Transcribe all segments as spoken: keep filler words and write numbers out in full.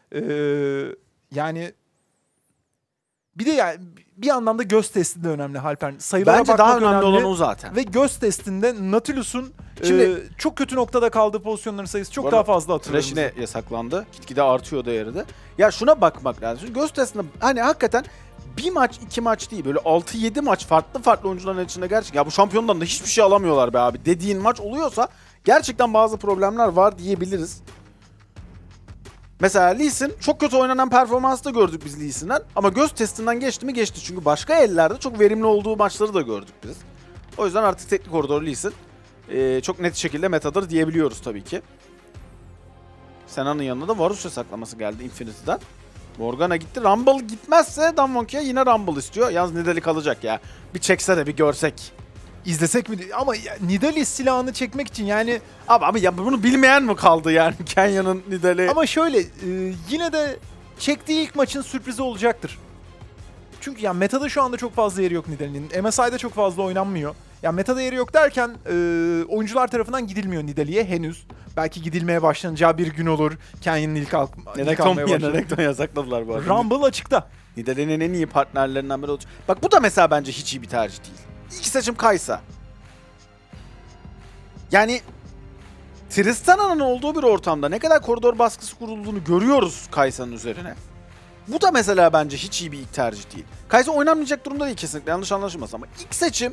Ee, yani bir de yani bir anlamda göz testi de önemli Halper. Sayılara Bence bakmak daha önemli, önemli olan o zaten. ve göz testinde Nautilus'un Şimdi- e, çok kötü noktada kaldığı pozisyonların sayısı çok daha fazla atılıyor. Trash yine yasaklandı. Gitgide artıyor değeri de. Ya şuna bakmak lazım. Şimdi göz testinde hani hakikaten bir maç iki maç değil. Böyle altı yedi maç farklı farklı oyuncuların içinde gerçekten. Ya bu şampiyondan da hiçbir şey alamıyorlar be abi dediğin maç oluyorsa gerçekten bazı problemler var diyebiliriz. Mesela Lee Sin çok kötü oynanan performansı da gördük biz Lee Sin'den. Ama göz testinden geçti mi geçti. Çünkü başka ellerde çok verimli olduğu maçları da gördük biz. O yüzden artık teknik koridor Lee Sin Ee, çok net şekilde metadır diyebiliyoruz tabii ki. Sena'nın yanına da Varus saklaması geldi Infinity'den. Morgana gitti. Rumble gitmezse Damwonkia yine Rumble istiyor. Yalnız Nidalee kalacak ya. Bir çekse de bir görsek. İzlesek mi? Ama ya, Nidalee silahını çekmek için yani... Abi, abi ya bunu bilmeyen mi kaldı yani Kenya'nın Nidalee? Ama şöyle e, yine de çektiği ilk maçın sürprizi olacaktır. Çünkü yani metada şu anda çok fazla yeri yok Nidalee'nin. M S I'de çok fazla oynanmıyor. Yani metada yeri yok derken e, oyuncular tarafından gidilmiyor Nidalee'ye henüz. Belki gidilmeye başlanacağı bir gün olur. Kenya'nın ilk, alk ilk Renekton almaya başlar. Renekton yasakladılar bu arada. Rumble açıkta. Nidalee'nin en iyi partnerlerinden biri olacak. Bak bu da mesela bence hiç iyi bir tercih değil. İlk seçim Kai'Sa. Yani Tristana'nın olduğu bir ortamda ne kadar koridor baskısı kurulduğunu görüyoruz Kai'Sa'nın üzerine. Bu da mesela bence hiç iyi bir ilk tercih değil. Kai'Sa oynanmayacak durumda değil kesinlikle, yanlış anlaşılmasın, ama ilk seçim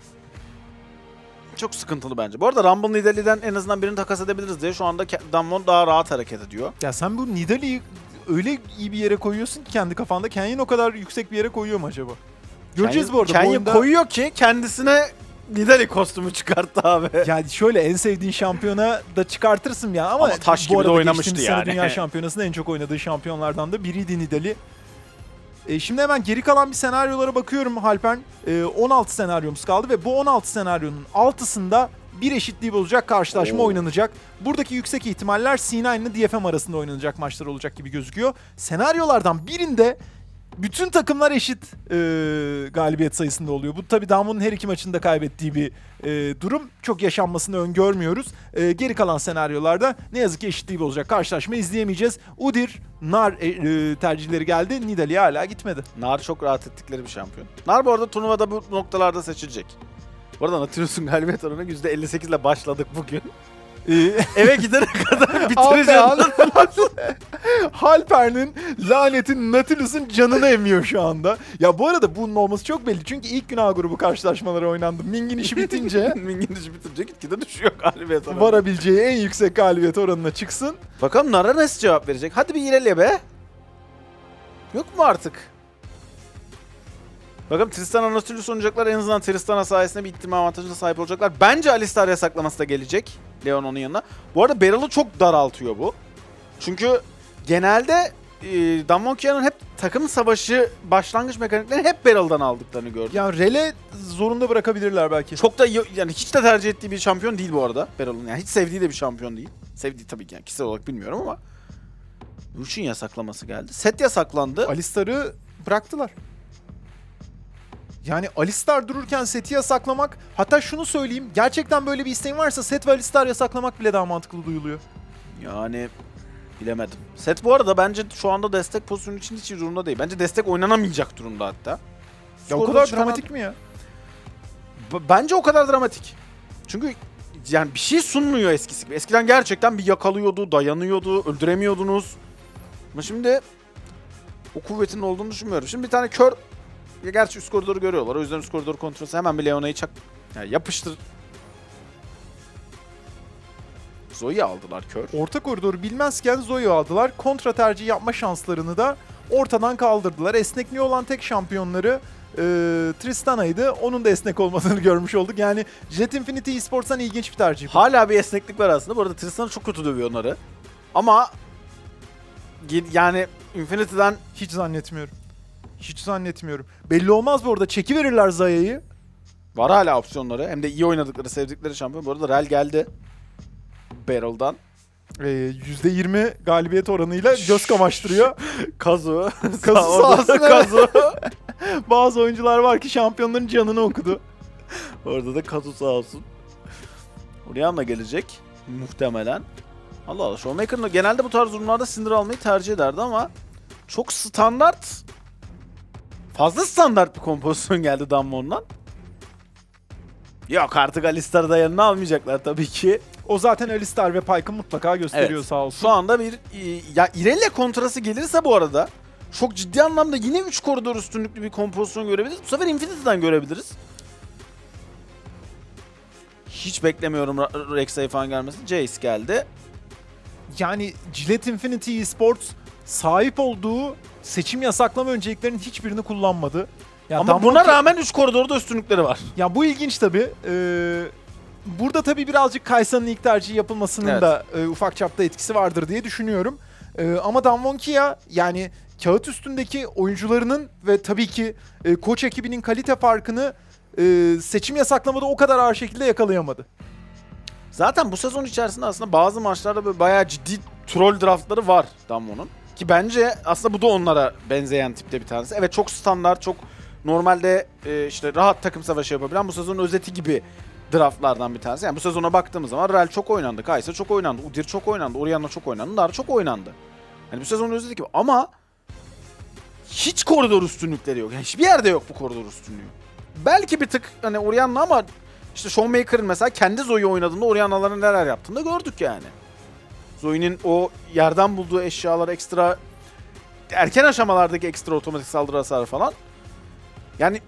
çok sıkıntılı bence. Bu arada Rumble Nidalee'den en azından birini takas edebiliriz diye şu anda Damwon daha rahat hareket ediyor. Ya sen bu Nidalee'yi öyle iyi bir yere koyuyorsun ki kendi kafanda. Kenyon o kadar yüksek bir yere koyuyor mu acaba? Göreceğiz Kenya, bu arada. Kenya bu oyunda... koyuyor ki kendisine Nidalee kostümü çıkarttı abi. Yani şöyle en sevdiğin şampiyona da çıkartırsın ya ama, Ama taş bu gibi de arada oynamıştı geçtiğimiz sene yani. Dünya Şampiyonası'nda en çok oynadığı şampiyonlardan da biriydi Nidalee. E şimdi hemen geri kalan bir senaryolara bakıyorum Halpern. E, on altı senaryomuz kaldı ve bu on altı senaryonun altısında bir eşitliği bozacak karşılaşma Oo. oynanacak. Buradaki yüksek ihtimaller C dokuz ile D F M arasında oynanacak maçlar olacak gibi gözüküyor. Senaryolardan birinde bütün takımlar eşit e, galibiyet sayısında oluyor. Bu tabii Damwon'un her iki maçını da kaybettiği bir e, durum. Çok yaşanmasını öngörmüyoruz. E, geri kalan senaryolarda ne yazık ki eşitliği bozacak karşılaşma izleyemeyeceğiz. Udyr, Nar e, e, tercihleri geldi. Nidalee hala gitmedi. Nar çok rahat ettikleri bir şampiyon. Nar bu arada turnuvada bu noktalarda seçilecek. Bu arada Nautilus'un galibiyet oranı yüzde elli sekiz ile başladık bugün. Eve gidene kadar bitireceğim. Halper'in lanetin Nautilus'un canını emiyor şu anda. Ya bu arada bunun olması çok belli. Çünkü ilk gün A grubu karşılaşmaları oynandı. Ming'in işi bitince Ming'in işi bitince gitgide düşüyor galibiyet oranı. varabileceği en yüksek galibiyet oranına çıksın. Bakalım Nar'a nasıl cevap verecek? Hadi bir ilerle be. Yok mu artık? Bakalım Tristana Nautilus oynayacaklar. En azından Tristana sayesinde bir ihtimal avantajına sahip olacaklar. Bence Alistar yasaklaması da gelecek. Leon onun yanına. Bu arada Barrel'ı çok daraltıyor bu. Çünkü genelde e, Damwonkia'nın hep takım savaşı başlangıç mekaniklerini hep Barrel'dan aldıklarını gördüm. Yani Rele zorunda bırakabilirler belki. Çok da yani hiç de tercih ettiği bir şampiyon değil bu arada Barrel'ın. Yani hiç sevdiği de bir şampiyon değil. Sevdiği tabii ki yani kişisel olarak bilmiyorum ama. Lucian yasaklaması geldi. Set yasaklandı. Alistar'ı bıraktılar. Yani Alistar dururken Set'i yasaklamak, hatta şunu söyleyeyim, gerçekten böyle bir isteğin varsa Set ve Alistar yasaklamak bile daha mantıklı duyuluyor. Yani bilemedim. Set bu arada bence şu anda destek pozisyonu için hiç iyi durumda değil. Bence destek oynanamayacak durumda hatta. Ya o kadar dramatik mi ya? B- bence o kadar dramatik. Çünkü yani bir şey sunmuyor eskisi gibi. Eskiden gerçekten bir yakalıyordu, dayanıyordu, öldüremiyordunuz. Ama şimdi o kuvvetinin olduğunu düşünmüyorum. Şimdi bir tane kör, ya gerçi üst koridoru görüyorlar. O yüzden üst koridoru kontrolü hemen bir Leona'yı çak, yani yapıştır. Zoe'yi aldılar kör. Orta koridoru bilmezken Zoe'yi aldılar. Kontra tercih yapma şanslarını da ortadan kaldırdılar. Esnekliği olan tek şampiyonları e, Tristana'ydı. Onun da esnek olmadığını görmüş olduk. Yani Jet Infinity Esports'tan ilginç bir tercih. Hala bir esneklik var aslında. Bu arada Tristana çok kötü dövüyor onları. Ama yani Infinity'den hiç zannetmiyorum. Hiç zannetmiyorum. Belli olmaz bu arada. Çekiverirler Zaya'yı. var hala opsiyonları. Hem de iyi oynadıkları, sevdikleri şampiyon. Bu arada Rel geldi. Barrel'dan. Ee, yüzde yirmi galibiyet oranıyla göz kamaştırıyor. Kazu. Kazu sağ olsun. Kazu. Bazı oyuncular var ki şampiyonların canını okudu. Orada da Kazu sağ olsun. Orianna gelecek. Muhtemelen. Allah Allah. Showmaker genelde bu tarz durumlarda sinir almayı tercih ederdi ama çok standart, fazla standart bir kompozisyon geldi Damwon'dan. Yok artık Alistar'ı da yanına almayacaklar tabii ki. O zaten Alistar ve Pyke'ı mutlaka gösteriyor Evet. sağ olsun. Şu anda bir e, ya Irelia kontrası gelirse bu arada çok ciddi anlamda yine üç koridor üstünlüklü bir kompozisyon görebiliriz. Bu sefer Infinity'den görebiliriz. Hiç beklemiyorum Ra- Rek'Sai falan gelmesini. Jace geldi. Yani Gillette Infinity Esports sahip olduğu seçim yasaklama önceliklerinin hiçbirini kullanmadı. Ya Ama Damwon buna ki- rağmen üç koridorda üstünlükleri var. Ya bu ilginç tabii. Ee, burada tabii birazcık Kaysa'nın ilk tercih yapılmasının Evet. da e, ufak çapta etkisi vardır diye düşünüyorum. Ee, ama Damwon Kia yani kağıt üstündeki oyuncularının ve tabii ki e, koç ekibinin kalite farkını e, seçim yasaklamada o kadar ağır şekilde yakalayamadı. Zaten bu sezon içerisinde aslında bazı maçlarda böyle bayağı ciddi troll draftları var Damwon'un. Ki bence aslında bu da onlara benzeyen tipte bir tanesi. Evet, çok standart, çok normalde e, işte rahat takım savaşı yapabilen bu sezonun özeti gibi draftlardan bir tanesi. Yani bu sezona baktığımız zaman Rel çok oynandı, Kaysa çok oynandı, Udyr çok oynandı, Orianna çok oynandı, Nar çok oynandı. Hani bu sezonun özeti gibi ama hiç koridor üstünlükleri yok. Yani hiçbir yerde yok bu koridor üstünlüğü. Belki bir tık hani Orianna ama işte Showmaker'ın mesela kendi Zoe oynadığında Orianna'ların neler yaptığını da gördük yani. Zoe'nin o yerden bulduğu eşyalar, ekstra erken aşamalardaki ekstra otomatik saldırı hasarı falan. Yani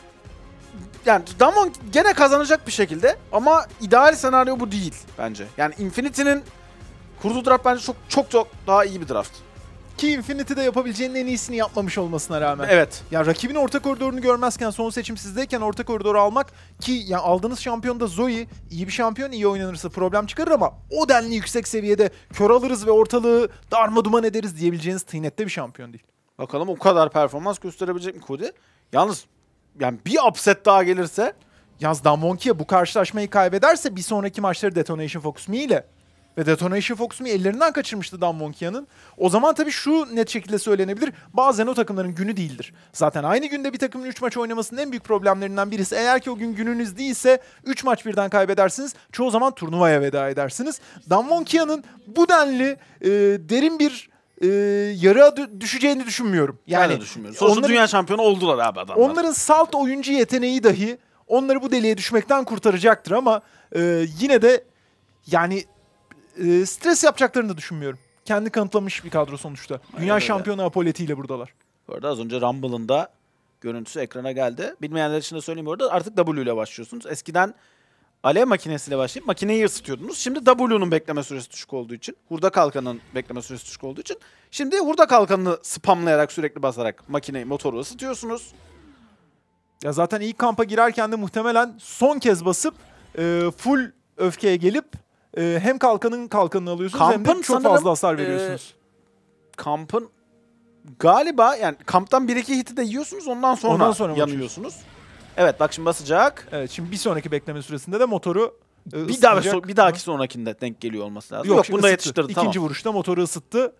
yani Damwon gene kazanacak bir şekilde ama ideal senaryo bu değil bence. Yani Infinity'nin kurduğu draft bence çok çok çok daha iyi bir draft. Ki Infinity'de yapabileceğinin en iyisini yapmamış olmasına rağmen. Evet. Ya rakibin orta koridorunu görmezken, son seçim sizdeyken orta koridoru almak ki ya aldığınız şampiyon da Zoe, iyi bir şampiyon, iyi oynanırsa problem çıkarır ama o denli yüksek seviyede kör alırız ve ortalığı darma duman ederiz diyebileceğiniz tıynette bir şampiyon değil. Bakalım o kadar performans gösterebilecek mi Cody? Yalnız yani bir upset daha gelirse Yalnız Damwon Kia bu karşılaşmayı kaybederse bir sonraki maçları Detonation Focus Me ile ve Detonation Focus Me ellerinden kaçırmıştı Damwon Kia'nın. O zaman tabii şu net şekilde söylenebilir. Bazen o takımların günü değildir. Zaten aynı günde bir takımın üç maç oynamasının en büyük problemlerinden birisi. Eğer ki o gün gününüz değilse üç maç birden kaybedersiniz. Çoğu zaman turnuvaya veda edersiniz. Damwon Kia'nın bu denli e, derin bir e, yarığa dü- düşeceğini düşünmüyorum. yani Yani düşünmüyorum. Sonuçta onların- dünya şampiyonu oldular abi adamlar. Onların salt oyuncu yeteneği dahi onları bu deliğe düşmekten kurtaracaktır ama e, yine de yani e, stres yapacaklarını da düşünmüyorum. Kendi kanıtlamış bir kadro sonuçta. Dünya öyle. şampiyonu Apoleti ile buradalar. Bu arada az önce Rumble'ın da görüntüsü ekrana geldi. Bilmeyenler için de söyleyeyim bu arada, artık W ile başlıyorsunuz. Eskiden alev makinesiyle başlayıp makineyi ısıtıyordunuz. Şimdi W'nun bekleme süresi düşük olduğu için, hurda kalkanın bekleme süresi düşük olduğu için şimdi hurda kalkanını spamlayarak, sürekli basarak makineyi, motoru ısıtıyorsunuz. Ya zaten ilk kampa girerken de muhtemelen son kez basıp e, full öfkeye gelip e, hem kalkanın kalkanını alıyorsunuz hem Kampın de çok sanırım, fazla hasar e, veriyorsunuz. Kampın galiba yani kamptan bir iki hiti de yiyorsunuz, ondan sonra, Ondan sonra yanıyorsunuz. Evet, bak şimdi basacak. Evet, şimdi bir sonraki bekleme süresinde de motoru e, Bir daha ısıtacak. bir dahaki sonrakinde denk geliyor olması lazım. Yok, Yok, şimdi bunda ısıttı. yetiştirdi, İkinci tamam. vuruşta motoru ısıttı.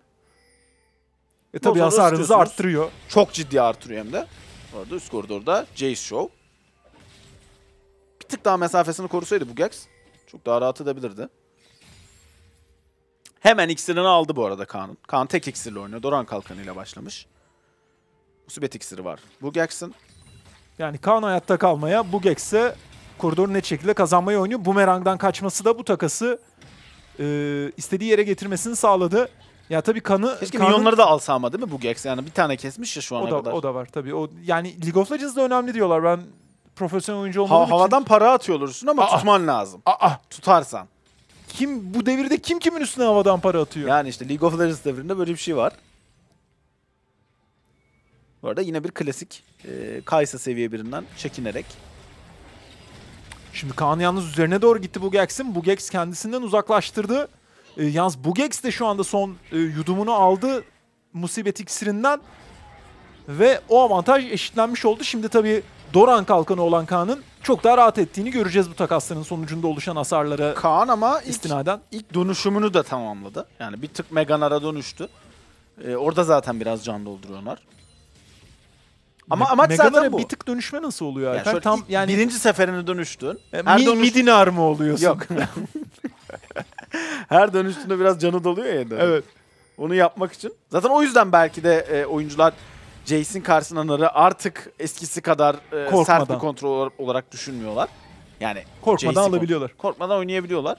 E tabii Motoru hasarınızı ısıtıyorsunuz. arttırıyor. Çok ciddi artırıyor hem de. Orada üst koridorda Jace Show. Bir tık daha mesafesini korusaydı bu Gex çok daha rahat edebilirdi. Hemen iksirini aldı bu arada Kaan'ın. Kaan tek iksirle oynuyor. Doran kalkanıyla başlamış. Musibet iksiri var bu Gex'in. Yani Kaan hayatta kalmaya, bu Gex'e koridoru net şekilde kazanmayı oynuyor. Bumerang'dan kaçması da bu takası e, istediği yere getirmesini sağladı. Ya tabii kanı... Keşke Kaan'ın- milyonları da alsa ama değil mi bu Gex? Yani bir tane kesmiş ya şu ana o da, kadar. o da var tabii. O, yani League of Legends'da önemli diyorlar. Ben profesyonel oyuncu Ha- olmadığım için... havadan para atıyorlar üstüne ama Aa. tutman lazım. Aa, Tutarsan. kim bu devirde kim kimin üstüne havadan para atıyor? Yani işte League of Legends devrinde böyle bir şey var. Bu arada yine bir klasik e, Kaysa seviye birinden çekinerek. Şimdi Kaan yalnız üzerine doğru gitti Bugex'in. Bugex kendisinden uzaklaştırdı. E, yalnız Bugex de şu anda son e, yudumunu aldı musibet iksirinden. Ve o avantaj eşitlenmiş oldu. Şimdi tabii Doran kalkanı olan Kaan'ın çok daha rahat ettiğini göreceğiz bu takasların sonucunda oluşan hasarlara Kaan ama ilk, istinaden. ilk dönüşümünü de tamamladı. Yani bir tık Meganar'a dönüştü. E, orada zaten biraz can dolduruyorlar. Ama Me- amaç Meganar'a zaten bu. bir tık dönüşme nasıl oluyor Yani Alper? şöyle Tam ilk yani birinci seferini dönüştün. e, her mi, dönüş- Midinar mı oluyorsun? Yok. Her dönüştüğünde biraz canı doluyor ya. Dönüş. Evet. Onu yapmak için. Zaten o yüzden belki de e, oyuncular Jace'in karşısına Nar'ı artık eskisi kadar e, sert bir kontrol olarak düşünmüyorlar. Yani Korkmadan Jace'i alabiliyorlar. Korkmadan oynayabiliyorlar.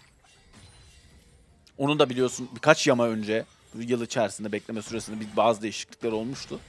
Onun da biliyorsun birkaç yama önce yıl içerisinde bekleme süresinde bir bazı değişiklikler olmuştu.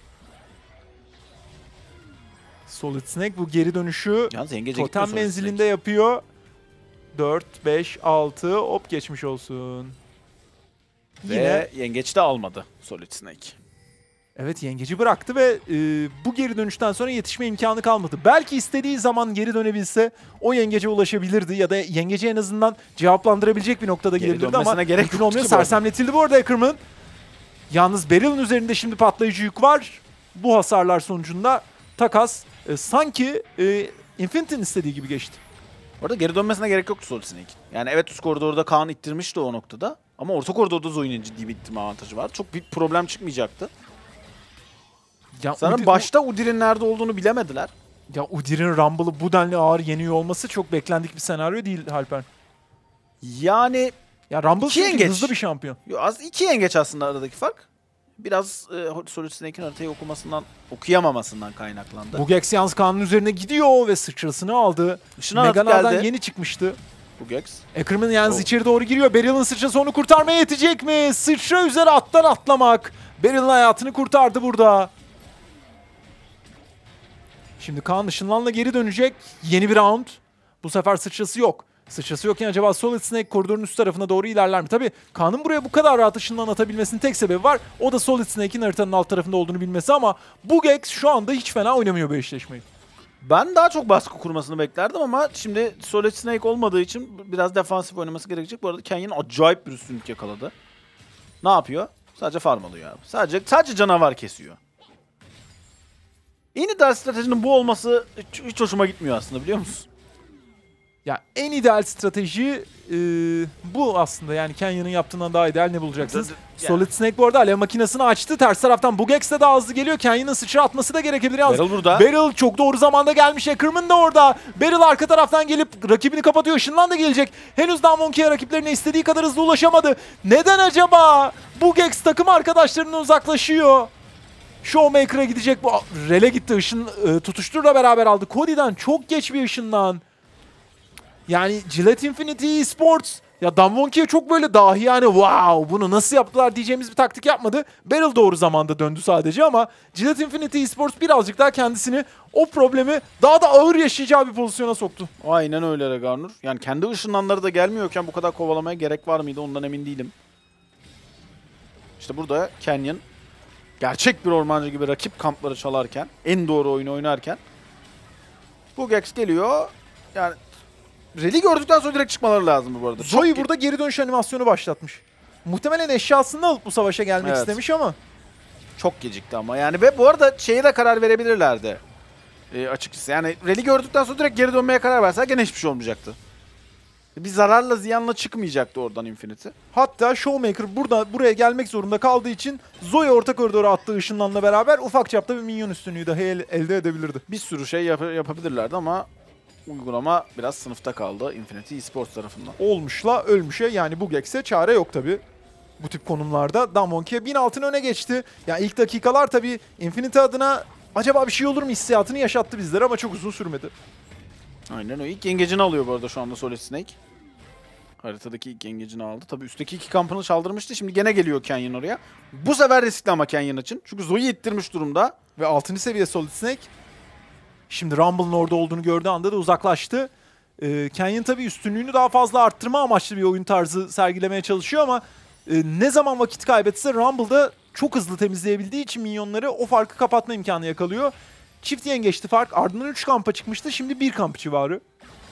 Solid Snake bu geri dönüşü Yalnız yengece totem menzilinde yapıyor. dört, beş, altı hop geçmiş olsun. Ve Yine yengeç de almadı Solid Snake. evet yengeci bıraktı ve e, bu geri dönüşten sonra yetişme imkanı kalmadı. Belki istediği zaman geri dönebilse o yengece ulaşabilirdi ya da yengeci en azından cevaplandırabilecek bir noktada Geri gelebilirdi ama dönmesine gerek mümkün yoktu olmuyor. ki bu arada. Sersemletildi bu arada Ackerman. Yalnız Beryl'in üzerinde şimdi patlayıcı yük var. Bu hasarlar sonucunda takas e, sanki e, Infinity'nin istediği gibi geçti. Orada geri dönmesine gerek yoktu Solid Snake'in. Yani evet üst koridorda Kaan ittirmişti o noktada. Ama orta koridorda Zoe'nin ciddi bir ittirme avantajı vardı. Çok büyük problem çıkmayacaktı. Ya Sanırım Udi- başta Udir'in nerede olduğunu bilemediler. Ya Udir'in Rumble'ı bu denli ağır yeniyor olması çok beklendik bir senaryo değil Halper. Yani Ya Rumble İki çünkü yengeç. hızlı bir şampiyon. yo, az iki yengeç aslında aradaki fark. Biraz e, Solid Snake'in haritayı okumasından, okuyamamasından kaynaklandı. Bu Gex yalnız Kaan'ın üzerine gidiyor ve sıçrasını aldı. Işın'a atıp Meganar'dan geldi. yeni çıkmıştı. Bu Gex. Ackerman yalnız Oh. içeri doğru giriyor. Beryl'in sıçrası onu kurtarmaya yetecek mi? Sıçra üzeri attan atlamak. Beryl'in hayatını kurtardı burada. Şimdi Kaan ışınlanla geri dönecek. Yeni bir round. Bu sefer sıçrası yok. Sıçrası yokken acaba Solid Snake koridorun üst tarafına doğru ilerler mi? Tabii Kaan'ın buraya bu kadar rahat ışınlan atabilmesinin tek sebebi var. O da Solid Snake'in haritanın alt tarafında olduğunu bilmesi ama bu Gex şu anda hiç fena oynamıyor bu eşleşmeyi. Ben daha çok baskı kurmasını beklerdim ama şimdi Solid Snake olmadığı için biraz defansif oynaması gerekecek. Bu arada Kenyon acayip bir üstünlük yakaladı. Ne yapıyor? Sadece farm alıyor abi. Sadece sadece canavar kesiyor. En ideal stratejinin bu olması hiç, hiç hoşuma gitmiyor aslında biliyor musun? Ya en ideal strateji e, bu aslında. Yani Kenya'nın yaptığından daha ideal ne bulacaksınız? Yani- Solid Snake bu arada alev makinesini açtı. Ters taraftan Bugex de daha hızlı geliyor. Kenya'nın sıçra atması da gerekebilir yalnız. Beryl burada. Beryl çok doğru zamanda gelmiş. Ackerman da orada. Beryl arka taraftan gelip rakibini kapatıyor. Işınlan da gelecek. Henüz Damonki'ye rakiplerine istediği kadar hızlı ulaşamadı. Neden acaba? Bugex takım arkadaşlarından uzaklaşıyor. Showmaker'a gidecek. Bu Rele gitti. Işın e, tutuşturla beraber aldı. Cody'den çok geç bir ışınlan. Yani Gillette Infinity Esports ya Damwonki'ye çok böyle dahi yani wow bunu nasıl yaptılar diyeceğimiz bir taktik yapmadı. Beryl doğru zamanda döndü sadece ama Gillette Infinity Esports birazcık daha kendisini o problemi daha da ağır yaşayacağı bir pozisyona soktu. Aynen öyle Regarnur. Yani kendi ışınlanları da gelmiyorken bu kadar kovalamaya gerek var mıydı ondan emin değilim. İşte burada Kenyon gerçek bir ormancı gibi rakip kampları çalarken, en doğru oyunu oynarken bu Gex geliyor. Yani Rel'i gördükten sonra direkt çıkmaları lazım bu arada. Zoe Çok- burada geri dönüş animasyonu başlatmış. Muhtemelen eşyasını alıp bu savaşa gelmek Evet. istemiş ama. Çok gecikti ama yani ve bu arada şeye de karar verebilirlerdi. Ee, açıkçası yani Rel'i gördükten sonra direkt geri dönmeye karar verseler gene hiçbir şey olmayacaktı. Bir zararla ziyanla çıkmayacaktı oradan Infinity. Hatta Showmaker burada buraya gelmek zorunda kaldığı için Zoe orta koridora attığı ışınlanla beraber ufak çapta bir minyon üstünlüğü dahi el- elde edebilirdi. Bir sürü şey yap- yapabilirlerdi ama uygulama biraz sınıfta kaldı Infinity Esports tarafından. Olmuşla ölmüşe yani bu Gex'e çare yok tabi. Bu tip konumlarda Damwonki'ye bin altın öne geçti. Yani ilk dakikalar tabi Infinity adına acaba bir şey olur mu hissiyatını yaşattı bizlere ama çok uzun sürmedi. Aynen o. İlk yengecini alıyor bu arada şu anda Solid Snake. Haritadaki ilk yengecini aldı. Tabii üstteki iki kampını çaldırmıştı. Şimdi gene geliyor Kenyon oraya. Bu sefer riskli ama Kenyon için. Çünkü Zoe'yi ittirmiş durumda. Ve altıncı seviye Solid Snake. Şimdi Rumble'ın orada olduğunu gördüğü anda da uzaklaştı. Ee, Kenyon tabii üstünlüğünü daha fazla arttırma amaçlı bir oyun tarzı sergilemeye çalışıyor ama e, ne zaman vakit kaybetse Rumble'da çok hızlı temizleyebildiği için minyonları o farkı kapatma imkanı yakalıyor. Çift yengeçti fark. Ardından üç kampa çıkmıştı. Şimdi bir kamp civarı.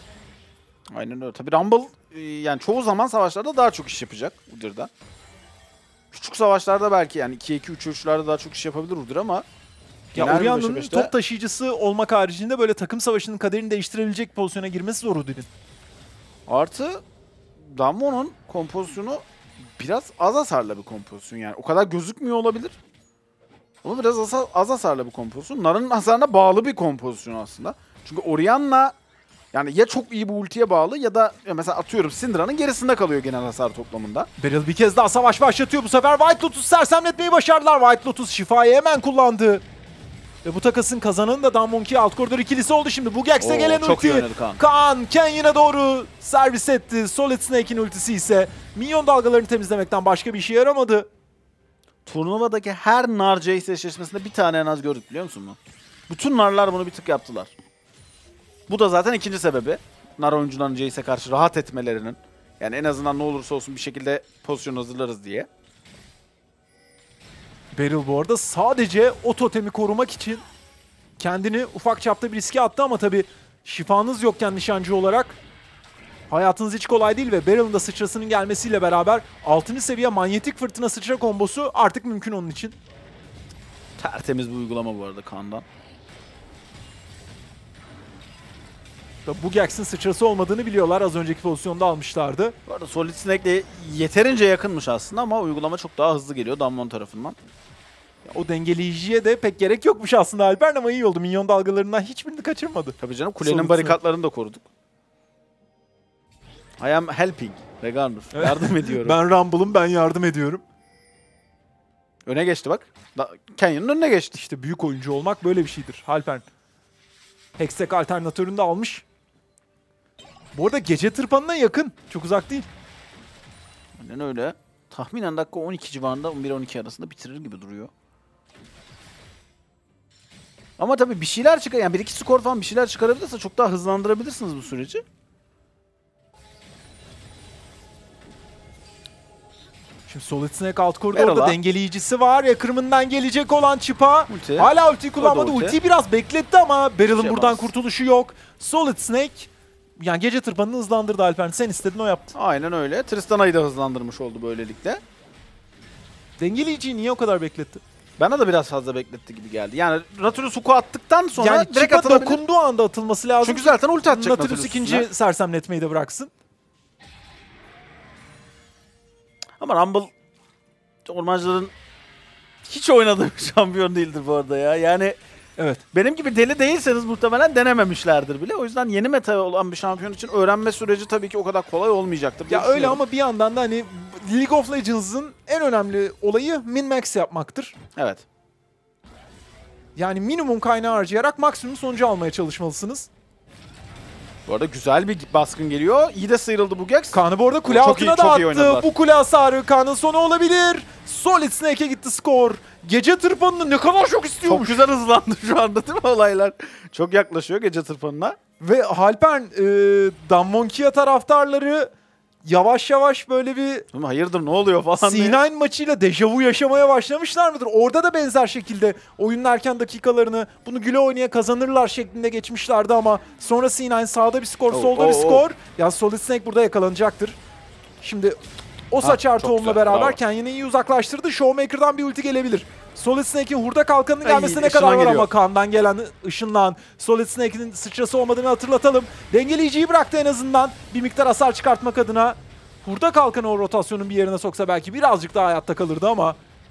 Aynen öyle. Tabii Rumble e, yani çoğu zaman savaşlarda daha çok iş yapacak Udyr'da. Küçük savaşlarda belki yani ikiye iki, üçe üçlerde daha çok iş yapabilir Udyr ama Ya genel bir beşe Orianna'nın beşte top taşıyıcısı olmak haricinde böyle takım savaşının kaderini değiştirebilecek pozisyona girmesi zor Udyr'in. Artı Damon'un kompozisyonu biraz az hasarlı bir kompozisyon yani. O kadar gözükmüyor olabilir. Ama biraz az, az hasarlı bir kompozisyon. Nar'ın hasarına bağlı bir kompozisyon aslında. Çünkü Orianna Yani ya çok iyi bir ultiye bağlı ya da ya mesela atıyorum Syndra'nın gerisinde kalıyor genel hasar toplamında. Beryl bir kez daha savaş başlatıyor. Bu sefer White Lotus sersemletmeyi başardılar. White Lotus şifayı hemen kullandı. Ve bu takasın kazananı da Damwonki alt koridor ikilisi oldu şimdi. Bu Gex'e Oo, gelen çok iyi ulti. oynadı Kaan. Kaan Canyon'a doğru servis etti. Solid Snake'in ultisi ise minyon dalgalarını temizlemekten başka bir işe yaramadı. Turnuvadaki her nar Jace eşleşmesinde bir tane en az gördük biliyor musun bunu? Bütün narlar bunu bir tık yaptılar. Bu da zaten ikinci sebebi. Nar oyuncuların Jace'e karşı rahat etmelerinin. Yani en azından ne olursa olsun bir şekilde pozisyon hazırlarız diye. Beryl bu arada sadece o totemi korumak için kendini ufak çapta bir riske attı ama tabii şifanız yokken nişancı olarak hayatınız hiç kolay değil ve Beryl'ın da sıçrasının gelmesiyle beraber altıncı seviye manyetik fırtına sıçra kombosu artık mümkün onun için. Tertemiz bir uygulama bu arada Kaan'dan. Bu Gex'in sıçrası olmadığını biliyorlar. Az önceki pozisyonda almışlardı. Bu arada Solid Snake'le yeterince yakınmış aslında ama uygulama çok daha hızlı geliyor Damwon tarafından. O dengeleyiciye de pek gerek yokmuş aslında Alper ama iyi oldu. Minyon dalgalarından hiçbirini kaçırmadı. Tabii canım kulenin Solid barikatlarını da koruduk. I am helping. Regarnur. Yardım ediyorum. Ben Rumble'ım, ben yardım ediyorum. Öne geçti bak. Da- Canyon'un önüne geçti. İşte büyük oyuncu olmak böyle bir şeydir. Halpern. Hextech alternatörünü de almış. Bu arada gece tırpanına yakın. Çok uzak değil. Aynen öyle. Tahminen dakika on iki civarında on bir on iki arasında bitirir gibi duruyor. Ama tabii bir şeyler çıkar. Yani bir iki skor falan bir şeyler çıkarabilirse çok daha hızlandırabilirsiniz bu süreci. Şimdi Solid Snake alt koridorda Merhaba. dengeleyicisi var. Yakırımından gelecek olan Çipa. Ulti. Hala ultiyi kullanmadı. ulti. Ultiyi biraz bekletti ama Beryl'ın şey buradan yapamaz. kurtuluşu yok. Solid Snake yani gece tırpanını hızlandırdı Alper. Sen istedin, o yaptı. Aynen öyle. Tristana'yı da hızlandırmış oldu böylelikle. Dengeleyiciyi niye o kadar bekletti? Bana da biraz fazla bekletti gibi geldi. Yani Nautilus hook'u attıktan sonra Yani direkt Çipa atılabilir. dokunduğu anda atılması lazım. Çünkü zaten ulti atacak Nautilus Nautilus ikinci üstüne. sersemletmeyi de bıraksın. Ama Rumble ormancıların hiç oynadığı bir şampiyon değildir bu arada ya. Yani Evet. benim gibi deli değilseniz muhtemelen denememişlerdir bile. O yüzden yeni meta olan bir şampiyon için öğrenme süreci tabii ki o kadar kolay olmayacaktır diye Ya öyle düşünüyorum. ama bir yandan da hani League of Legends'ın en önemli olayı min-max yapmaktır. Evet. Yani minimum kaynağı harcayarak maksimum sonucu almaya çalışmalısınız. Bu arada güzel bir baskın geliyor. İyi de sıyrıldı bu Gex. Kaan'ı bu arada kule Çok altına iyi, da çok iyi attı. oynadılar. Bu kule hasarı Kaan'ın sonu olabilir. Solid Snake'e gitti skor. Gece tırpanını ne kadar çok Çok istiyormuş. güzel hızlandı şu anda değil mi olaylar? Çok yaklaşıyor gece tırpanına. Ve Halpern, e, Damwonkia taraftarları yavaş yavaş böyle bir Ama hayırdır ne oluyor falan diye. C dokuz maçıyla dejavu yaşamaya başlamışlar mıdır? Orada da benzer şekilde oyunun erken dakikalarını bunu güle oynaya kazanırlar şeklinde geçmişlerdi ama sonra C dokuz sağda bir skor, Oh, solda oh, bir oh. skor. Ya Solid Snake burada yakalanacaktır. Şimdi o saç Ah, artı çok onunla güzel, beraber bravo. kendini iyi uzaklaştırdı. Showmaker'dan bir ulti gelebilir. Solid Snake'in hurda kalkanının Ay, gelmesine ne ışından kadar var geliyor. ama Kaan'dan gelen ışınlan. Solid Snake'in sıçrası olmadığını hatırlatalım. Dengeleyiciyi bıraktı en azından bir miktar hasar çıkartmak adına. Hurda kalkanı o rotasyonun bir yerine soksa belki birazcık daha hayatta kalırdı ama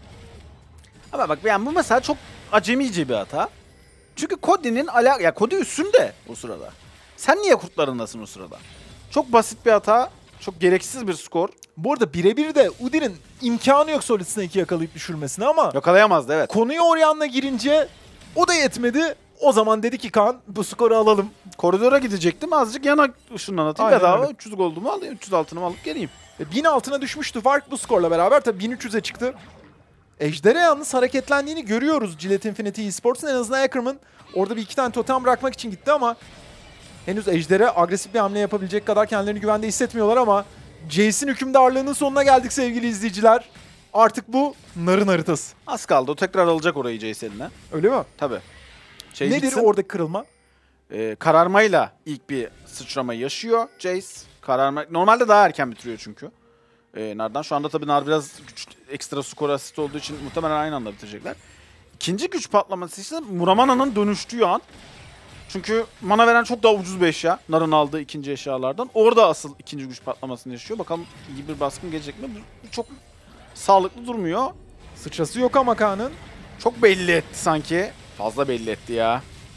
Ama bak yani bu mesela çok acemice bir hata. Çünkü Cody'nin ala ya Cody üstünde o sırada. Sen niye kurtlarındasın o sırada? Çok basit bir hata. Çok gereksiz bir skor. bu arada birebir de Udyr'in imkanı yok Solid Snake'i yakalayıp düşürmesine ama Yakalayamazdı evet. konuya Orion'la girince o da yetmedi. O zaman dedi ki Kaan bu skoru alalım. Koridora gidecektim. Azıcık yana ışından atayım. Aynen Bedava öyle. üç yüz goldumu alayım. üç yüz altınımı alıp geleyim. Ve bin altına düşmüştü fark bu skorla beraber. Tabii bin üç yüze çıktı. Ejder'e yalnız hareketlendiğini görüyoruz Gillette Infinity Esports'un. En azından Ackerman orada bir iki tane totem bırakmak için gitti ama henüz Ejder'e agresif bir hamle yapabilecek kadar kendilerini güvende hissetmiyorlar ama Jace'in hükümdarlığının sonuna geldik sevgili izleyiciler. Artık bu narın haritası. Az kaldı. O tekrar alacak orayı Jace eline. Öyle mi? Tabii. Şey Nedir gitsin, oradaki kırılma? e, kararmayla ilk bir sıçrama yaşıyor Jace. Kararma normalde daha erken bitiriyor çünkü. E, Nar'dan şu anda tabii Nar biraz güç, ekstra skor asist olduğu için muhtemelen aynı anda bitirecekler. İkinci güç patlaması ise Muramana'nın dönüştüğü an. Çünkü mana veren çok daha ucuz bir eşya. Nar'ın aldığı ikinci eşyalardan. Orada asıl ikinci güç patlamasını yaşıyor. Bakalım iyi bir baskın gelecek mi? Bu çok sağlıklı durmuyor. Sıçrası yok ama Kaan'ın. Çok belli etti sanki. Fazla belli etti ya.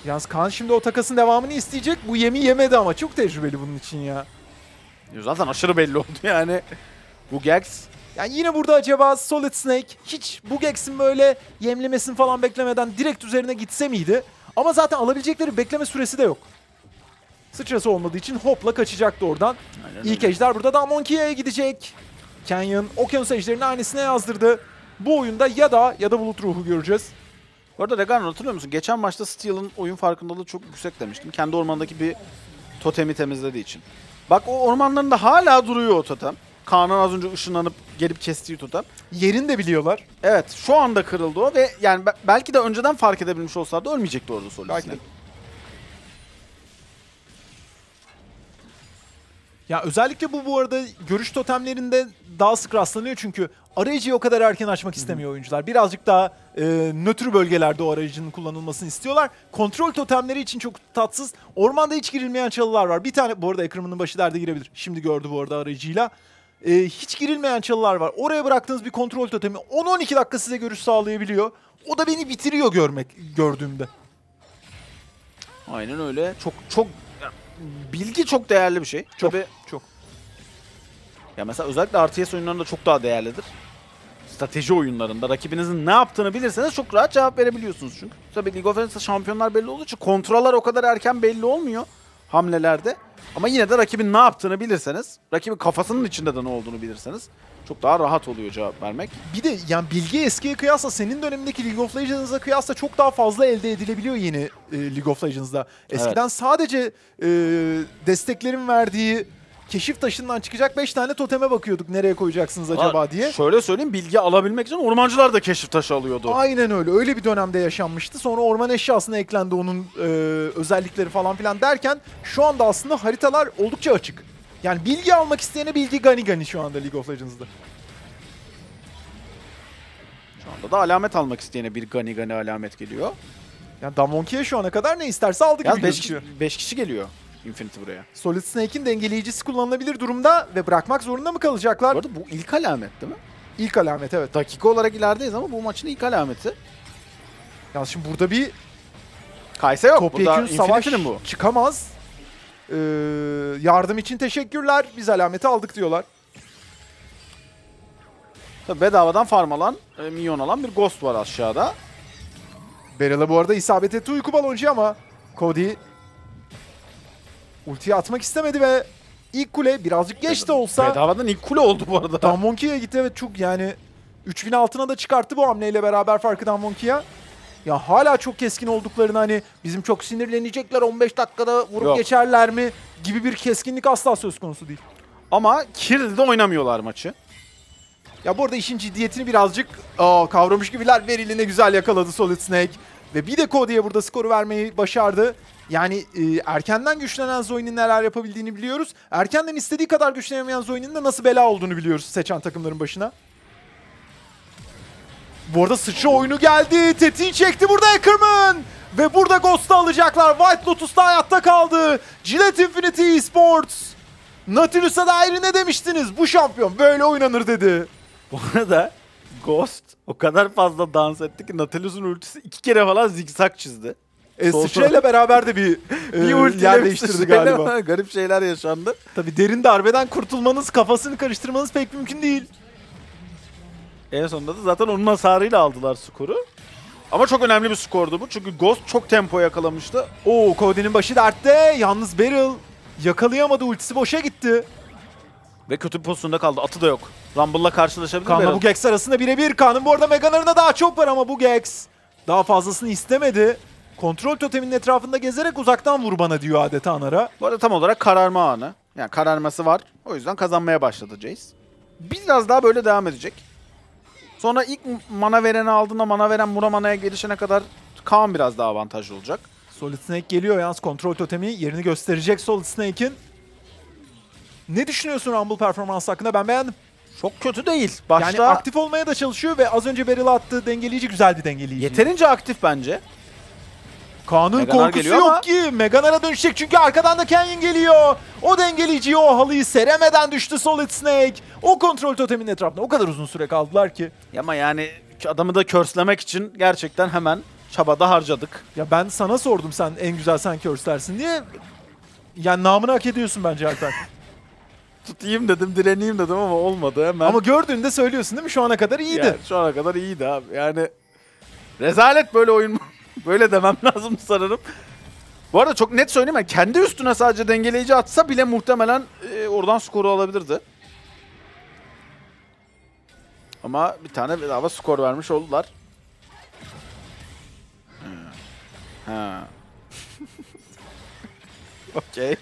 Yalnız Kaan şimdi o takasın devamını isteyecek. Bu yemi yemedi ama çok tecrübeli bunun için ya. Zaten aşırı belli oldu yani. Bu Gex. Yani yine burada acaba Solid Snake hiç bu Gex'in böyle yemlemesini falan beklemeden direkt üzerine gitse miydi? Ama zaten alabilecekleri bekleme süresi de yok. Sıçrası olmadığı için hopla kaçacaktı oradan. Aynen İlk öyle. ejder burada da Monkey'e gidecek. Canyon okyanus ejderini aynısına yazdırdı. Bu oyunda ya da ya da bulut ruhu göreceğiz. Bu arada Regan hatırlıyor musun? Geçen maçta Steel'ın oyun farkındalığı çok yüksek demiştim. Kendi ormandaki bir totemi temizlediği için. Bak o ormanlarında hala duruyor o totem. Kaan'ın az önce ışınlanıp gelip kestiği totem. Yerini de biliyorlar. Evet, şu anda kırıldı o ve yani be- belki de önceden fark edebilmiş olsalardı ölmeyecekti orada Solid Belki de. Snake. Ya özellikle bu bu arada görüş totemlerinde daha sık rastlanıyor çünkü arayıcıyı o kadar erken açmak istemiyor oyuncular. Birazcık daha e, nötr bölgelerde o arayıcının kullanılmasını istiyorlar. Kontrol totemleri için çok tatsız. Ormanda hiç girilmeyen çalılar var. Bir tane bu arada Ekran'ın başı derde girebilir. Şimdi gördü bu arada arayıcıyla. E, hiç girilmeyen çalılar var. Oraya bıraktığınız bir kontrol totemi on on iki dakika size görüş sağlayabiliyor. O da beni bitiriyor görmek gördüğümde. Aynen öyle. Çok çok bilgi çok değerli bir şey. Çok, Tabii, çok. ya mesela özellikle R T S oyunlarında çok daha değerlidir. Strateji oyunlarında rakibinizin ne yaptığını bilirseniz çok rahat cevap verebiliyorsunuz çünkü. Tabii League of Legends'ta şampiyonlar belli olduğu için kontroller o kadar erken belli olmuyor hamlelerde. Ama yine de rakibin ne yaptığını bilirseniz, rakibin kafasının içinde de ne olduğunu bilirseniz çok daha rahat oluyor cevap vermek. Bir de yani bilgi eskiye kıyasla senin dönemindeki League of Legends'a kıyasla çok daha fazla elde edilebiliyor yeni e, League of Legends'da. Eskiden Evet. sadece e, desteklerin verdiği keşif taşından çıkacak beş tane toteme bakıyorduk nereye koyacaksınız acaba Ha, diye. Şöyle söyleyeyim, bilgi alabilmek için ormancılar da keşif taşı alıyordu. Aynen öyle. Öyle bir dönemde yaşanmıştı. Sonra orman eşyasına eklendi onun e, özellikleri falan filan derken şu anda aslında haritalar oldukça açık. Yani bilgi almak isteyene bilgi gani gani şu anda League of Legends'da. Şu anda da alamet almak isteyene bir gani gani alamet geliyor. Yani Damonki'ye şu ana kadar ne isterse aldı gibi Yalnız beş gözüküyor. kişi, beş kişi geliyor Infinity buraya. Solid Snake'in dengeleyicisi kullanılabilir durumda ve bırakmak zorunda mı kalacaklar? Bu arada bu ilk alamet değil mi? İlk alamet evet. Dakika olarak ilerideyiz ama bu maçın ilk alameti. Yani şimdi burada bir Kayse yok. Burada topyekün savaş Infinity'nin bu. çıkamaz. Ee, yardım için teşekkürler. Biz alameti aldık diyorlar. Tabii bedavadan farm alan, e, minyon alan bir Ghost var aşağıda. Beryl'a bu arada isabet etti uyku baloncu ama Cody ultiyi atmak istemedi ve ilk kule birazcık geç de olsa Bedavadan ilk kule oldu bu arada. Damonki'ye gitti. Evet çok yani üç bin altına da çıkarttı bu hamleyle beraber farkı Damonki'ye. Ya hala çok keskin olduklarını hani bizim çok sinirlenecekler on beş dakikada vurup Yok. geçerler mi gibi bir keskinlik asla söz konusu değil. Ama Kirill'de oynamıyorlar maçı. Ya bu arada işin ciddiyetini birazcık aa, kavramış gibiler. Veril'i ne güzel yakaladı Solid Snake. Ve bir de Cody'ye burada skoru vermeyi başardı. Yani e, erkenden güçlenen Zoe'nin neler yapabildiğini biliyoruz. Erkenden istediği kadar güçlenemeyen Zoe'nin de nasıl bela olduğunu biliyoruz seçen takımların başına. Bu arada sıçra oyunu geldi. Tetiği çekti burada Ackerman. Ve burada Ghost'u alacaklar. White Lotus da hayatta kaldı. Gillette Infinity Esports. Nautilus'a dair ne demiştiniz? Bu şampiyon böyle oynanır dedi. Bu arada Ghost o kadar fazla dans etti ki Nautilus'un ultisi iki kere falan zigzag çizdi. E, Sol sıçrayla beraber de bir, e, Bir ultiyle yer bir değiştirdi sıçrayla galiba. Garip şeyler yaşandı. Tabii derin darbeden kurtulmanız, kafasını karıştırmanız pek mümkün değil. En sonunda da zaten onun hasarıyla aldılar skoru. Ama çok önemli bir skordu bu. Çünkü Ghost çok tempo yakalamıştı. Oo, Cody'nin başı dertte. Yalnız Beryl yakalayamadı. Ultisi boşa gitti. Ve kötü bir pozisyonda kaldı. Atı da yok. Rumble'la karşılaşabilir Kaan'la Beryl. bu Gex arasında birebir. Kaan'ın bu arada Meganar'ına daha çok var ama bu Gex daha fazlasını istemedi. Kontrol toteminin etrafında gezerek uzaktan vur bana diyor adeta Anar'a. Bu arada tam olarak kararma anı. Yani kararması var. O yüzden kazanmaya başladı Jace. Biraz daha böyle devam edecek. Sonra ilk mana vereni aldığında mana veren Mura manaya gelişene kadar Kaan biraz daha avantajlı olacak. Solid Snake geliyor yalnız kontrol totemi yerini gösterecek Solid Snake'in. Ne düşünüyorsun Rumble performansı hakkında? Ben beğendim. Çok kötü değil. Başta Yani aktif olmaya da çalışıyor ve az önce Beryl'a attığı dengeleyici güzel bir dengeleyici. yeterince aktif bence. Kaan'ın Meganar korkusu geliyor yok ama- ki. Meganar'a dönüşecek çünkü arkadan da Canyon geliyor. O dengeleyiciyi, o halıyı seremeden düştü Solid Snake. O kontrol toteminin etrafında o kadar uzun süre kaldılar ki. Ama yani adamı da körslemek için gerçekten hemen çaba da harcadık. Ya ben sana sordum sen en güzel sen Curse'lersin diye. Yani namını hak ediyorsun bence Alper. Tutayım dedim, direneyim dedim ama olmadı hemen. Ama gördüğünde söylüyorsun değil mi? Şu ana kadar iyiydi. Yani şu ana kadar iyiydi abi. Yani rezalet böyle oyun. Böyle demem lazım sanırım. Bu arada çok net söyleyeyim ben. Kendi üstüne sadece dengeleyici atsa bile muhtemelen e, oradan skoru alabilirdi. Ama bir tane bedava skor vermiş oldular. Ha. Ha. Okey.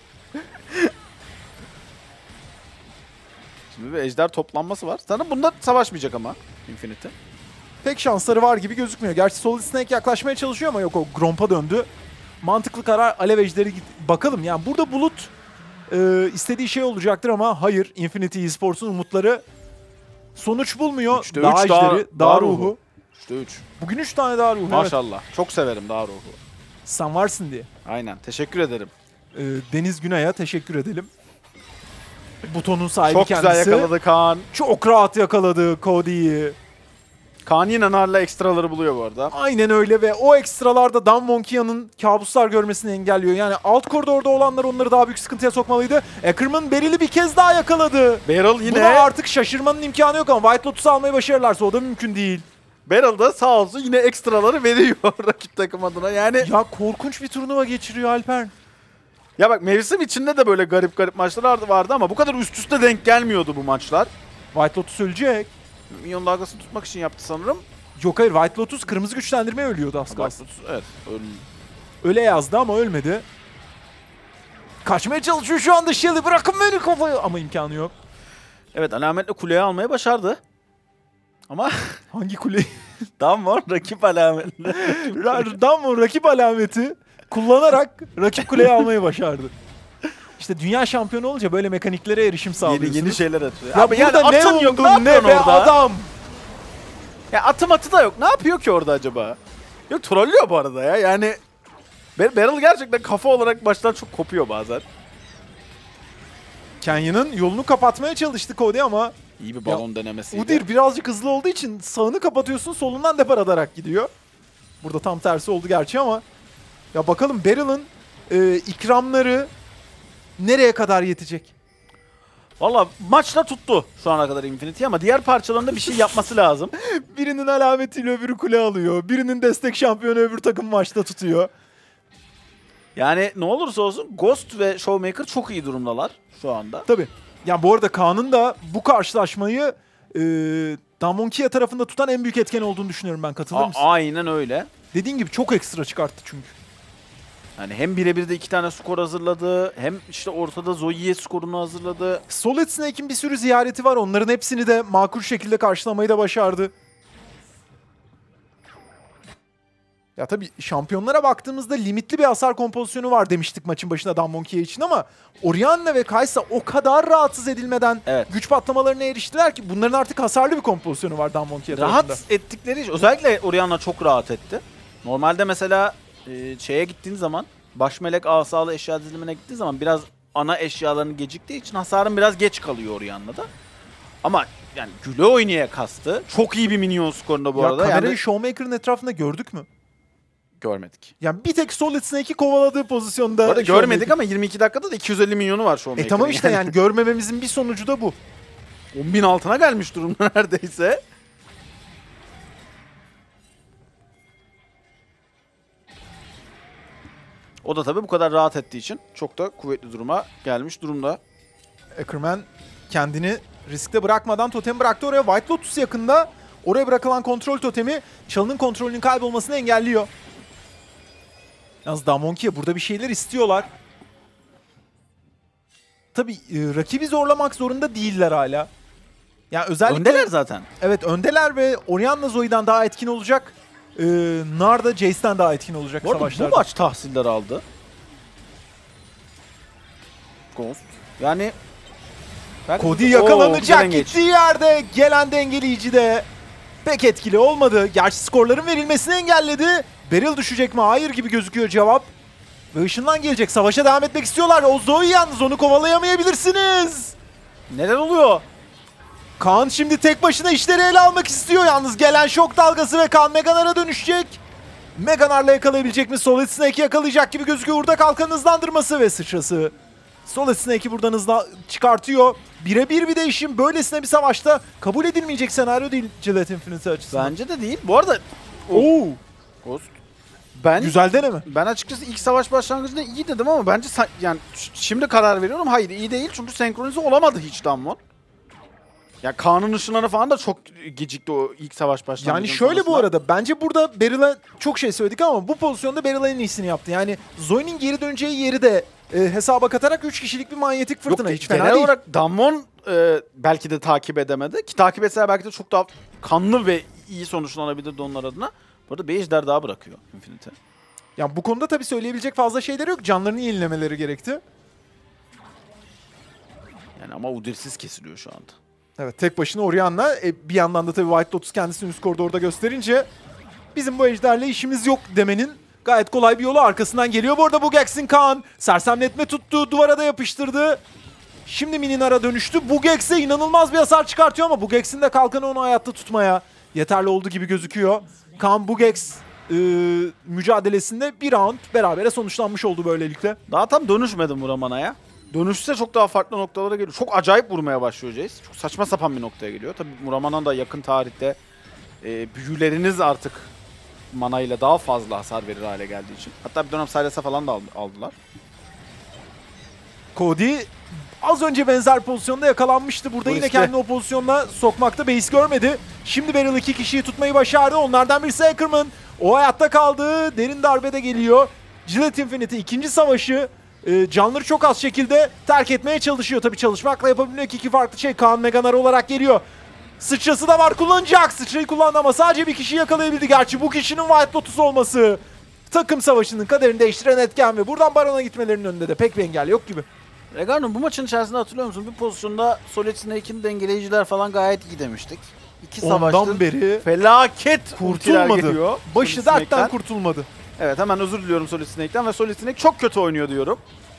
Şimdi bir ejder toplanması var. Sanırım bunda savaşmayacak ama Infinity. Pek şansları var gibi gözükmüyor. Gerçi Solid Snake yaklaşmaya çalışıyor ama yok, o Gromp'a döndü. Mantıklı karar Alev Ejderi. Bakalım yani burada Bulut e, istediği şey olacaktır ama hayır. Infinity Esports'un umutları sonuç bulmuyor. Üçte Dağ üç, Ejderi, dağ- Dağ dağ Ruhu. ruhu. üçte üç. Bugün üç tane Dağ Ruhu. Evet. Maşallah. Çok severim Dağ Ruhu. Sen varsın diye. Aynen. Teşekkür ederim. E, Deniz Günay'a teşekkür edelim. Butonun sahibi Çok kendisi. güzel yakaladı Kaan. Çok rahat yakaladı Cody'yi. Kaan yine narla ekstraları buluyor bu arada. Aynen öyle ve o ekstralarda Dan Monkia'nın kabuslar görmesini engelliyor. Yani alt koridorda olanlar onları daha büyük sıkıntıya sokmalıydı. Ackerman Beryl'i bir kez daha yakaladı. Beryl yine... Buna artık şaşırmanın imkanı yok ama White Lotus'u almayı başarırlarsa o da mümkün değil. Beryl da sağ olsun yine ekstraları veriyor rakip takım adına. Yani Ya korkunç bir turnuva geçiriyor Alper. ya bak mevsim içinde de böyle garip garip maçlar vardı ama bu kadar üst üste denk gelmiyordu bu maçlar. White Lotus ölecek. Minyon dalgasını tutmak için yaptı sanırım. Yok hayır, White Lotus kırmızı güçlendirmeye ölüyordu az kalsın. Evet. Öyle. Öyle yazdı ama ölmedi. Kaçmaya çalışıyor şu anda Shelly. Bırakın beni kafayı. Ama imkanı yok. Evet, alametle kuleye almayı başardı. Ama Hangi kuleyi? Damwon rakip alametle. Damwon rakip alameti kullanarak rakip kuleyi almayı başardı. İşte dünya şampiyonu olunca böyle mekaniklere erişim yeni, sağlıyorsunuz. yeni şeyler atıyor. Ya Abi burada yani ne atın yok, oldu ne ne yapıyorsun be orada? adam? Ya atım atı da yok. Ne yapıyor ki orada acaba? Yok, trollüyor bu arada ya. Yani Ber- Beryl gerçekten kafa olarak baştan çok kopuyor bazen. Kenya'nın yolunu kapatmaya çalıştı Cody ama İyi bir balon denemesiydi. Udyr birazcık hızlı olduğu için sağını kapatıyorsun, solundan depar atarak gidiyor. Burada tam tersi oldu gerçi ama ya bakalım Beryl'ın e, ikramları nereye kadar yetecek? Valla maçta tuttu şu ana kadar Infinity ama diğer parçalarında bir şey yapması lazım. Birinin alametiyle öbürü kule alıyor. Birinin destek şampiyonu öbür takım maçta tutuyor. Yani ne olursa olsun Ghost ve Showmaker çok iyi durumdalar şu anda. Tabii. Ya bu arada Kaan'ın da bu karşılaşmayı e, Damonkia tarafında tutan en büyük etken olduğunu düşünüyorum ben. Katılır A- mısın? aynen öyle. Dediğin gibi çok ekstra çıkarttı çünkü. Yani hem birebir de iki tane skor hazırladı, hem işte ortada Zoe'ye skorunu hazırladı. Solid Snake'in bir sürü ziyareti var. Onların hepsini de makul şekilde karşılamayı da başardı. Ya tabii şampiyonlara baktığımızda limitli bir hasar kompozisyonu var demiştik maçın başında Damonkia için ama Orianna ve Kai'Sa o kadar rahatsız edilmeden Evet. güç patlamalarına eriştiler ki bunların artık hasarlı bir kompozisyonu var Damonkia tarafında. Rahat ettikleri için, özellikle Orianna çok rahat etti. Normalde mesela e, şeye gittiğin zaman, baş melek asalı eşya dizilimine gittiğin zaman biraz ana eşyalarını geciktiği için hasarın biraz geç kalıyor Orianna'da. Ama yani güle oynaya kastı. Çok iyi bir minyon skorunda bu Ya arada. kamerayı Yani Showmaker'ın etrafında gördük mü? görmedik. Yani bir tek Solid Snake'i kovaladığı pozisyonda... Bu arada Showmaker- görmedik ama yirmi iki dakikada da iki yüz elli milyonu var Showmaker'ın. E tamam işte yani görmememizin bir sonucu da bu. on bin altına gelmiş durumda neredeyse. O da tabii bu kadar rahat ettiği için çok da kuvvetli duruma gelmiş durumda. Ackerman kendini riskte bırakmadan totemi bıraktı oraya. White Lotus yakında. Oraya bırakılan kontrol totemi çalının kontrolünün kaybolmasını engelliyor. Yalnız Damonkia burada bir şeyler istiyorlar. Tabii e, rakibi zorlamak zorunda değiller hala. Yani özellikle... Öndeler zaten. Evet öndeler ve Orianna Zoe'dan daha etkin olacak. Ee, Nar da Jace'den daha etkin olacak Bu arada savaşlarda. bu maç tahsiller aldı. Ghost. Yani... Cody Oo, yakalanacak, güzel engeç. gittiği yerde gelen dengeleyici de pek etkili olmadı. Gerçi skorların verilmesini engelledi. Beryl düşecek mi? Hayır gibi gözüküyor cevap. Ve ışından gelecek. Savaşa devam etmek istiyorlar. O Zoe yalnız onu kovalayamayabilirsiniz. Neler oluyor? Kaan şimdi tek başına işleri ele almak istiyor. Yalnız gelen şok dalgası ve Kaan Meganar'a dönüşecek. Meganar'la yakalayabilecek mi? Solid Snake'i yakalayacak gibi gözüküyor. Burada kalkan hızlandırması ve sıçrası. Solid Snake'i buradan hızla çıkartıyor. Birebir bir değişim. Böylesine bir savaşta kabul edilmeyecek senaryo değil Gillette Infinity açısından. Bence de değil. Bu arada Oo. Ghost. Ben Güzel deneme. ben açıkçası ilk savaş başlangıcında iyi dedim ama bence sa- yani ş- şimdi karar veriyorum. Hayır, iyi değil çünkü senkronize olamadı hiç Damwon. Ya Kaan'ın ışınları falan da çok gecikti o ilk savaş başlangıcında. Yani şöyle bu arada bence burada Beryl'a çok şey söyledik ama bu pozisyonda Beryl en iyisini yaptı. Yani Zoe'nin geri döneceği yeri de e, hesaba katarak üç kişilik bir manyetik fırtına Yok, hiç fena genel değil. olarak Damwon e, belki de takip edemedi. Ki takip etse belki de çok daha kanlı ve iyi sonuçlanabilirdi onlar adına. Bu arada bir ejder daha bırakıyor Infinity. Yani bu konuda tabii söyleyebilecek fazla şeyleri yok. Canlarını yenilemeleri gerekti. Yani ama Udir'siz kesiliyor şu anda. Evet, tek başına Orianna. E, bir yandan da tabii White Lotus kendisini üst koridorda gösterince bizim bu ejderle işimiz yok demenin gayet kolay bir yolu arkasından geliyor. Bu arada bu Gex'in Kaan sersemletme tuttu, duvara da yapıştırdı. Şimdi Mininar'a dönüştü. Bugex'e inanılmaz bir hasar çıkartıyor ama Bugex'in de kalkanı onu hayatta tutmaya yeterli olduğu gibi gözüküyor. Kaan Bugex e, mücadelesinde bir round berabere sonuçlanmış oldu böylelikle. Daha tam dönüşmedim Muramana'ya. Dönüşse çok daha farklı noktalara geliyor. Çok acayip vurmaya başlıyor Jace. Çok saçma sapan bir noktaya geliyor. Tabii Muramana da yakın tarihte e, büyüleriniz artık mana ile daha fazla hasar verir hale geldiği için. Hatta bir dönem Sylas'a falan da aldılar. Cody az önce benzer pozisyonda yakalanmıştı. Burada Bu yine riskli. kendini o pozisyonda sokmakta beis görmedi. Şimdi Beryl iki kişiyi tutmayı başardı. Onlardan birisi Ackerman. O hayatta kaldı. Derin darbe de geliyor. Gillette Infinity ikinci savaşı e, canları çok az şekilde terk etmeye çalışıyor. Tabii çalışmakla yapabilmek iki farklı şey. Kaan Meganar olarak geliyor. Sıçrası da var, kullanacak. Sıçrayı kullandı ama sadece bir kişiyi yakalayabildi. Gerçi bu kişinin White Lotus olması takım savaşının kaderini değiştiren etken ve buradan Baron'a gitmelerinin önünde de pek bir engel yok gibi. Regarno, bu maçın içerisinde hatırlıyor musun? Bir pozisyonda Solid Snake'in dengeleyiciler falan gayet iyi demiştik. İki Ondan savaştır beri felaket ultiler kurtulmadı. geliyor. Başı Solid dertten Snake'ten. kurtulmadı. Evet, hemen özür diliyorum Solid Snake'ten ve Solid Snake çok kötü oynuyor diyorum.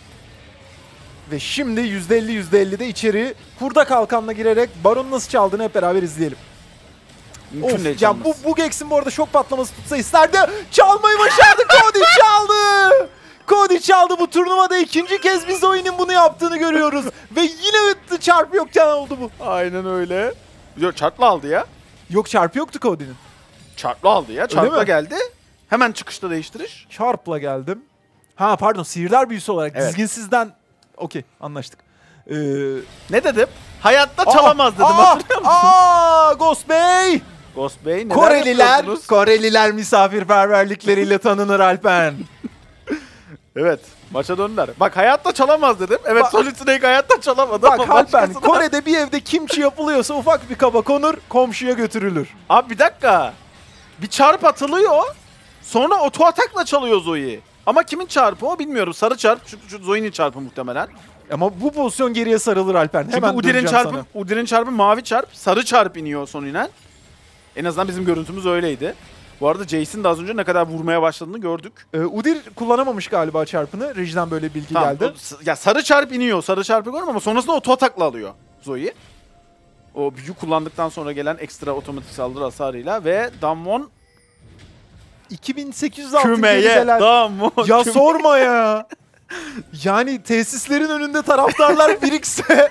Ve şimdi yüzde elli yüzde elli'de içeri kurda kalkanla girerek Baron'u nasıl çaldığını hep beraber izleyelim. Mümkün Of, değil ya çalması. bu, bu Gex'in bu arada şok patlaması tutsa isterdi. Çalmayı başardı. Cody çaldı. Cody çaldı. Bu turnuvada ikinci kez biz oyunun bunu yaptığını görüyoruz. Ve yine çarpı yokken oldu bu. Aynen öyle. Yok, çarpla aldı ya. Yok, çarpı yoktu Cody'nin. Çarpla aldı ya. Çarpla mi? geldi. Hemen çıkışta değiştiriş. Çarpla geldim. Ha pardon, sihirler büyüsü olarak. Evet. Dizginsizden. Okey, anlaştık. Ee, Ne dedim? Hayatta çalamaz dedim, aa, hatırlıyor musun? Aa, Ghost Bey. Ghost Bey neler Koreliler, yapıyorsunuz? Koreliler misafirperverlikleriyle tanınır Alpen. Evet, maça döndüler. Bak, hayatta çalamaz dedim. Evet, Bak- Solid Snake hayatta çalamadı Bak ama Alpen, başkasına- Kore'de bir evde kimçi yapılıyorsa ufak bir kaba konur, komşuya götürülür. Abi bir dakika. Bir çarp atılıyor. Sonra oto atakla çalıyor Zoe'yi. Ama kimin çarpı o bilmiyorum. Sarı çarp. Çünkü şu Zoe'nin çarpı muhtemelen. Ama bu pozisyon geriye sarılır Alpen. Çünkü Hemen Udir'in döneceğim çarpı, sana. Udir'in çarpı mavi çarp. Sarı çarp iniyor son inen. En azından bizim görüntümüz öyleydi. Bu arada Jace'in de az önce ne kadar vurmaya başladığını gördük. Ee, Udir kullanamamış galiba çarpını. Rejiden böyle bilgi Tamam, geldi. o s- ya sarı çarp iniyor. Sarı çarpı görüyorum ama sonrasında oto atakla alıyor Zoe. O büyü kullandıktan sonra gelen ekstra otomatik saldırı hasarıyla ve Damwon iki bin sekiz yüz altı kümeye gerideler. Damwon Ya küme- sorma ya. Yani tesislerin önünde taraftarlar birikse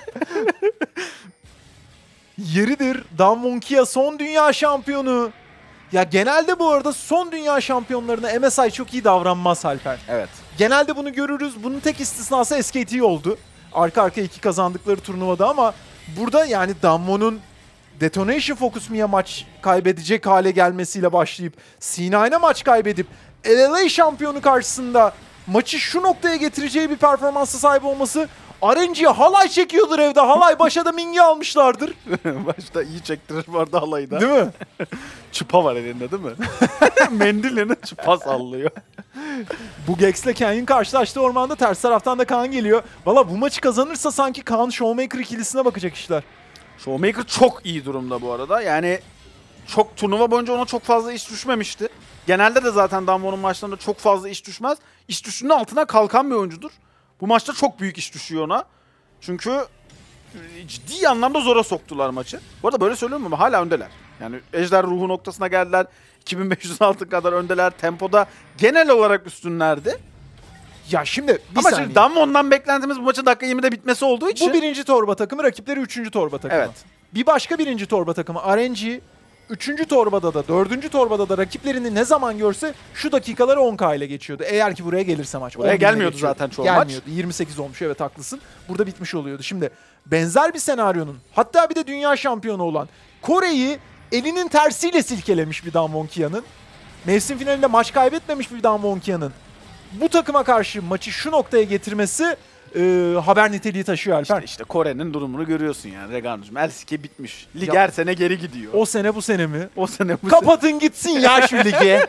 yeridir. Damwon Kia son dünya şampiyonu. Ya genelde bu arada son dünya şampiyonlarına M S I çok iyi davranmaz Alper. Evet. Genelde bunu görürüz. Bunun tek istisnası S K T oldu. Arka arkaya iki kazandıkları turnuvada ama burada yani Damwon'un Detonation Focus Mia maç kaybedecek hale gelmesiyle başlayıp C nine'e maç kaybedip L L A şampiyonu karşısında maçı şu noktaya getireceği bir performansa sahip olması, R N G'ye halay çekiyordur evde. Halay başa da Ming'i almışlardır. Başta iyi çektirir vardı halayı da. Değil mi? Çıpa var elinde değil mi? Mendillerini çıpa sallıyor. Bu Gex'le Kenyon karşılaştı ormanda. Ters taraftan da Kaan geliyor. Valla bu maçı kazanırsa sanki Kaan Showmaker ikilisine bakacak işler. Showmaker çok iyi durumda bu arada. Yani çok turnuva boyunca ona çok fazla iş düşmemişti. Genelde de zaten Damwon'un maçlarında çok fazla iş düşmez. İş düştüğünün altına kalkan bir oyuncudur. Bu maçta çok büyük iş düşüyor ona. Çünkü ciddi anlamda zora soktular maçı. Bu arada böyle söylüyorum ama hala öndeler. Yani ejder ruhu noktasına geldiler. iki bin beş yüz altı kadar öndeler. Tempoda genel olarak üstünlerdi. Ya şimdi bir Ama saniye. şimdi Damwon'dan beklentimiz bu maçın dakika yirmide bitmesi olduğu için. Bu birinci torba takımı, rakipleri üçüncü torba takımı. Evet. Bir başka birinci torba takımı R N G, üçüncü torbada da, dördüncü torbada da rakiplerini ne zaman görse şu dakikaları on K ile geçiyordu. Eğer ki buraya gelirse maç. Buraya on bin ile gelmiyordu geçiyordu. zaten çoğu maç. Gelmiyordu. yirmi sekiz olmuş, evet haklısın. Burada bitmiş oluyordu. Şimdi benzer bir senaryonun, hatta bir de dünya şampiyonu olan Kore'yi elinin tersiyle silkelemiş bir Damwon Kia'nın. Mevsim finalinde maç kaybetmemiş bir Damwon Kia'nın bu takıma karşı maçı şu noktaya getirmesi e, haber niteliği taşıyor Alper. İşte, işte Kore'nin durumunu görüyorsun yani Reganu'cum. L C K bitmiş. Lig Ya- her sene geri gidiyor. O, O sene bu sene mi? o sene bu sene. Kapatın gitsin ya şu lige.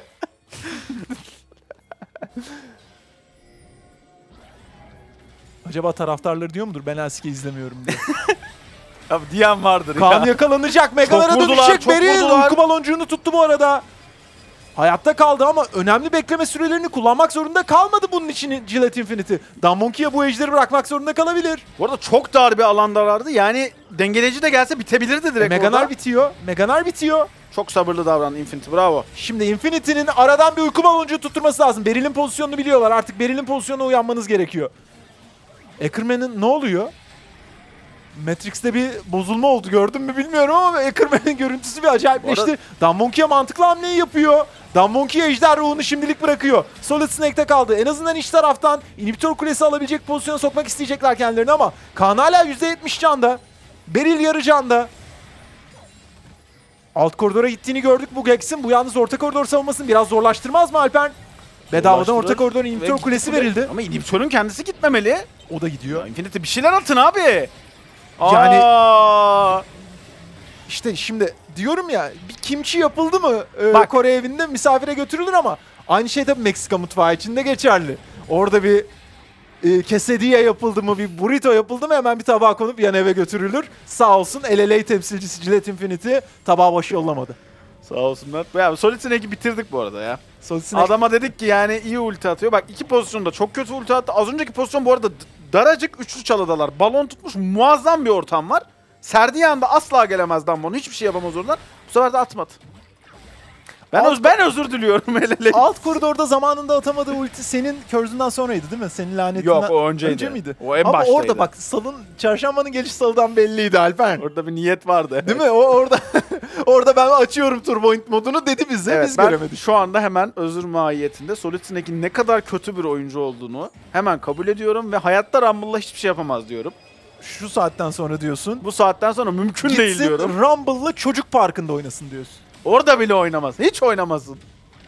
Acaba taraftarları diyor mudur ben L C K izlemiyorum diye. Abi diyen vardır Kaan ya. yakalanacak, Megalara Çok vurdular, dönüşecek. çok Beril vurdular. uyku baloncuğunu tuttu bu arada. Hayatta kaldı ama önemli bekleme sürelerini kullanmak zorunda kalmadı bunun için Gillette Infinity. Damwon Kia bu ejderi bırakmak zorunda kalabilir. Bu arada çok dar bir alandalardı. Yani dengeleyici de gelse bitebilirdi direkt Meganar orada. bitiyor. Meganar bitiyor. Çok sabırlı davrandı Infinity. Bravo. Şimdi Infinity'nin aradan bir uyku baloncuğu tutturması lazım. Beril'in pozisyonunu biliyorlar. Artık Beril'in pozisyonuna uyanmanız gerekiyor. Ackerman'ın ne oluyor? Matrix'te bir bozulma oldu, gördün mü bilmiyorum ama Ackerman'ın görüntüsü bir acayipleşti. arada- Damwon Kia mantıklı hamleyi yapıyor. Damwon Kia ejder ruhunu şimdilik bırakıyor. Solid Snake'te kaldı. En azından iç taraftan inhibitor kulesi alabilecek pozisyona sokmak isteyecekler kendilerini ama Kaan hala yüzde yetmiş canda. Beril yarı canda. Alt koridora gittiğini gördük bu Gex'in. Bu yalnız orta koridor savunmasını biraz zorlaştırmaz mı Alper? Bedavadan Ulaştırır orta koridora ve inhibitor gitti kulesi kule. verildi. Ama inhibitörün kendisi gitmemeli. O da gidiyor. Ya Infinity bir şeyler atın abi. Yani- Aa! İşte şimdi diyorum ya, bir kimchi yapıldı mı e, Bak. Kore evinde misafire götürülür ama aynı şey de Meksika mutfağı için de geçerli. Orada bir e, quesadilla yapıldı mı, bir burrito yapıldı mı hemen bir tabağa konup yan eve götürülür. Sağ olsun L L A temsilcisi Gillette Infinity tabağı boş yollamadı. Sağ olsunlar. Ya Solid Snake'i bitirdik bu arada ya. Solid Snake- Adama dedik ki yani iyi ulti atıyor. Bak iki pozisyonda çok kötü ulti attı. Az önceki pozisyon bu arada d- daracık üçlü çalıdalar. Balon tutmuş, muazzam bir ortam var. Serdiği anda asla gelemez Damwon. Hiçbir şey yapamaz oradan. Bu sefer de atmadı. Ben, Alt- öz, ben özür diliyorum L L A. Alt koridorda zamanında atamadığı ulti senin Curse'ünden sonraydı değil mi? Senin lanetinden Yok, o önceydi. önce miydi? O en ama baştaydı. orada bak salın, çarşambanın geliş salıdan belliydi Alper. Orada bir niyet vardı. Değil mi? O orada orada ben açıyorum Turbo Int modunu dedi bize. Evet, biz ben göremedik. şu anda hemen özür mahiyetinde Solid Snake'in ne kadar kötü bir oyuncu olduğunu hemen kabul ediyorum ve hayatta Rumble'la hiçbir şey yapamaz diyorum. Şu saatten sonra diyorsun. Bu saatten sonra mümkün değil Gitsin diyorum. Rumble'la çocuk parkında oynasın diyorsun. Orada bile oynamaz. Hiç oynamasın.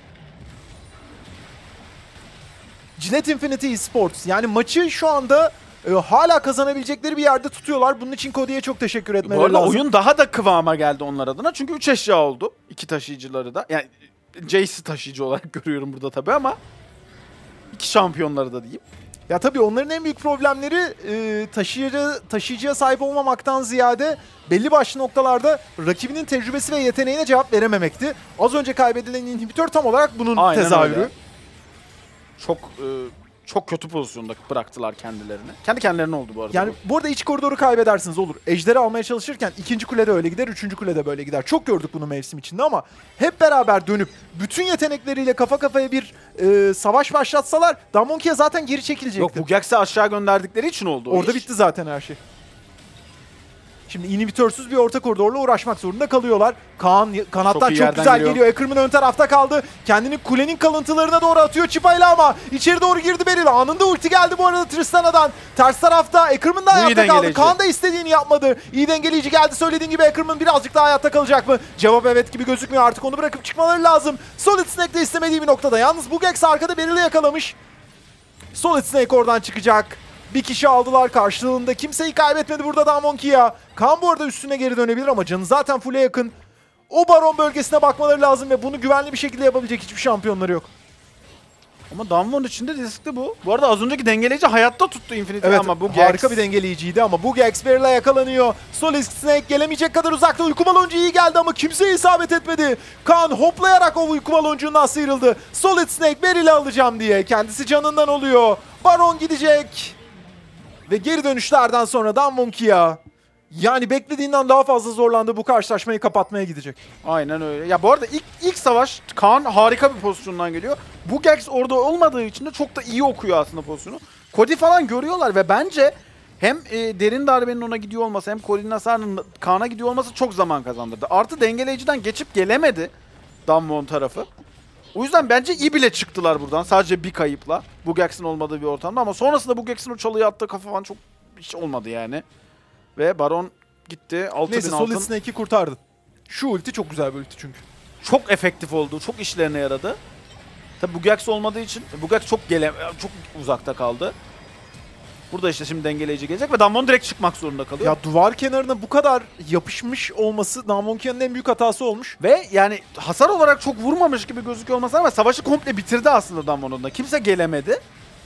Gillette Infinity Esports yani maçı şu anda e, hala kazanabilecekleri bir yerde tutuyorlar. Bunun için Cody'ye çok teşekkür Bu etmeleri arada lazım. oyun daha da kıvama geldi onlar adına. Çünkü üç eşya oldu. İki taşıyıcıları da. Yani Jace'i taşıyıcı olarak görüyorum burada tabii ama iki şampiyonları da diyeyim. Ya tabii onların en büyük problemleri e, taşıyıcı, taşıyıcıya sahip olmamaktan ziyade belli başlı noktalarda rakibinin tecrübesi ve yeteneğine cevap verememekti. Az önce kaybedilen inhibitör tam olarak bunun Aynen tezahürü. öyle. Çok e, çok kötü pozisyonda bıraktılar kendilerini. Kendi kendilerine oldu bu arada. Yani bu. bu arada iç koridoru kaybedersiniz olur. Ejderi almaya çalışırken ikinci kulede öyle gider, üçüncü kulede böyle gider. Çok gördük bunu mevsim içinde ama hep beraber dönüp bütün yetenekleriyle kafa kafaya bir e, savaş başlatsalar Damwon Kia zaten geri çekilecekti. Yok, bu Gex'i aşağı gönderdikleri için oldu o Orada iş. bitti zaten her şey. Şimdi inhibitörsüz bir orta koridorla uğraşmak zorunda kalıyorlar. Kaan kanattan Çok çok, iyi yerden güzel geliyor. geliyor. Ackerman ön tarafta kaldı. Kendini kulenin kalıntılarına doğru atıyor Çipayla ama içeri doğru girdi Beril. Anında ulti geldi bu arada Tristana'dan. Ters tarafta Ackerman da Bu iyi hayatta kaldı. dengeleyici. Kaan da istediğini yapmadı. İyi dengeleyici geldi. Söylediğin gibi Ackerman birazcık daha hayatta kalacak mı? Cevap evet gibi gözükmüyor. Artık onu bırakıp çıkmaları lazım. Solid Snake de istemediği bir noktada. Yalnız bu Gex arkada Beril'i yakalamış. Solid Snake oradan çıkacak. Bir kişi aldılar karşılığında. Kimseyi kaybetmedi burada Damwon Kia. Kaan bu arada üstüne geri dönebilir ama canı zaten full'e yakın. O baron bölgesine bakmaları lazım ve bunu güvenli bir şekilde yapabilecek hiçbir şampiyonları yok. Ama Damwon için de riskli bu. Bu arada az önceki dengeleyici hayatta tuttu Infinity Evet, ama bu Gex... harika bir dengeleyiciydi ama bu Gex Beril'e yakalanıyor. Solid Snake gelemeyecek kadar uzakta. Uyku baloncu iyi geldi ama kimseye isabet etmedi. Kaan hoplayarak o uyku baloncuğundan sıyrıldı. Solid Snake Beril'i alacağım diye. Kendisi canından oluyor. Baron gidecek. Ve geri dönüşlerden sonra Damwon Kia Yani beklediğinden daha fazla zorlandı, bu karşılaşmayı kapatmaya gidecek. Aynen öyle. Ya bu arada ilk ilk savaş Kaan harika bir pozisyondan geliyor. Bu Gex orada olmadığı için de çok da iyi okuyor aslında pozisyonu. Cody falan görüyorlar ve bence hem e, derin darbenin ona gidiyor olması hem Cody'nin hasarının Kaan'a gidiyor olması çok zaman kazandırdı. Artı dengeleyiciden geçip gelemedi Damwon tarafı. O yüzden bence iyi bile çıktılar buradan sadece bir kayıpla. Bu Gex'in olmadığı bir ortamda ama sonrasında bu Gex'in o çalıya attığı kafa falan çok hiç olmadı yani. Ve Baron gitti. altı bin Neyse altın. Solid Snake'i kurtardı. Şu ulti çok güzel bir ulti çünkü. Çok efektif oldu. Çok işlerine yaradı. Tabi bu Gex olmadığı için bu Gex çok gele çok uzakta kaldı. Burada işte şimdi dengeleyici gelecek ve Damwon direkt çıkmak zorunda kalıyor. Ya duvar kenarına bu kadar yapışmış olması Damwonkia'nın en büyük hatası olmuş. Ve yani hasar olarak çok vurmamış gibi gözüküyor olması ama savaşı komple bitirdi aslında Damwon'un da. Kimse gelemedi.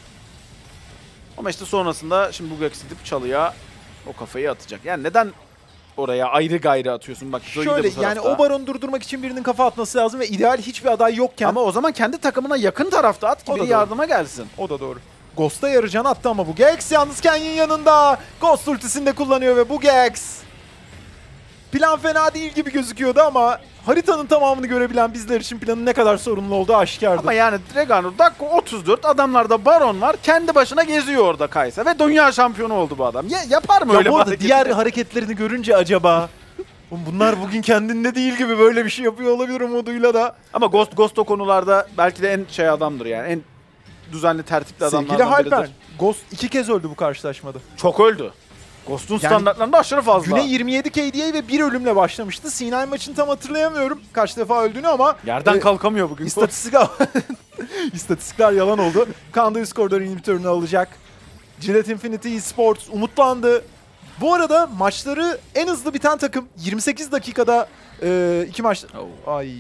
Ama işte sonrasında şimdi bu Gex gidip çalıya o kafayı atacak. Yani neden oraya ayrı gayrı atıyorsun? Bak Zoe de Şöyle bu yani tarafta. o baronu durdurmak için birinin kafa atması lazım ve ideal hiçbir aday yokken. Ama o zaman kendi takımına yakın tarafta at ki O da biri doğru. yardıma gelsin. O da doğru. Ghost'a yarı can attı ama bu Gex yalnız Kenyon yanında. Ghost ultisini de kullanıyor ve bu Gex. Plan fena değil gibi gözüküyordu ama haritanın tamamını görebilen bizler için planın ne kadar sorunlu olduğu aşikardı. Ama yani Dragonur dakika otuz dört adamlarda Baron var. Kendi başına geziyor orada Kaysa ve dünya şampiyonu oldu bu adam. Ya, yapar mı ya öyle bu bir arada hareketi? diğer hareketlerini görünce acaba "Oğlum bunlar bugün kendinde değil gibi böyle bir şey yapıyor olabilir umuduyla da. Ama Ghost Ghost o konularda belki de en şey adamdır yani. En düzenli tertipli Sevgili adamlardan Halper, biridir. Ghost iki kez öldü bu karşılaşmada. Çok öldü. Ghost'un Yani standartlarında aşırı fazla. Güne yirmi yedi K D A ve bir ölümle başlamıştı. C nine maçını tam hatırlayamıyorum kaç defa öldüğünü ama Yerden e, kalkamıyor bugün. İstatistikler, İstatistikler yalan oldu. Kanda üst koridor inhibitörünü alacak. Gillette Infinity Esports umutlandı. Bu arada maçları en hızlı biten takım. yirmi sekiz dakikada e, iki maç... Oh. Ay.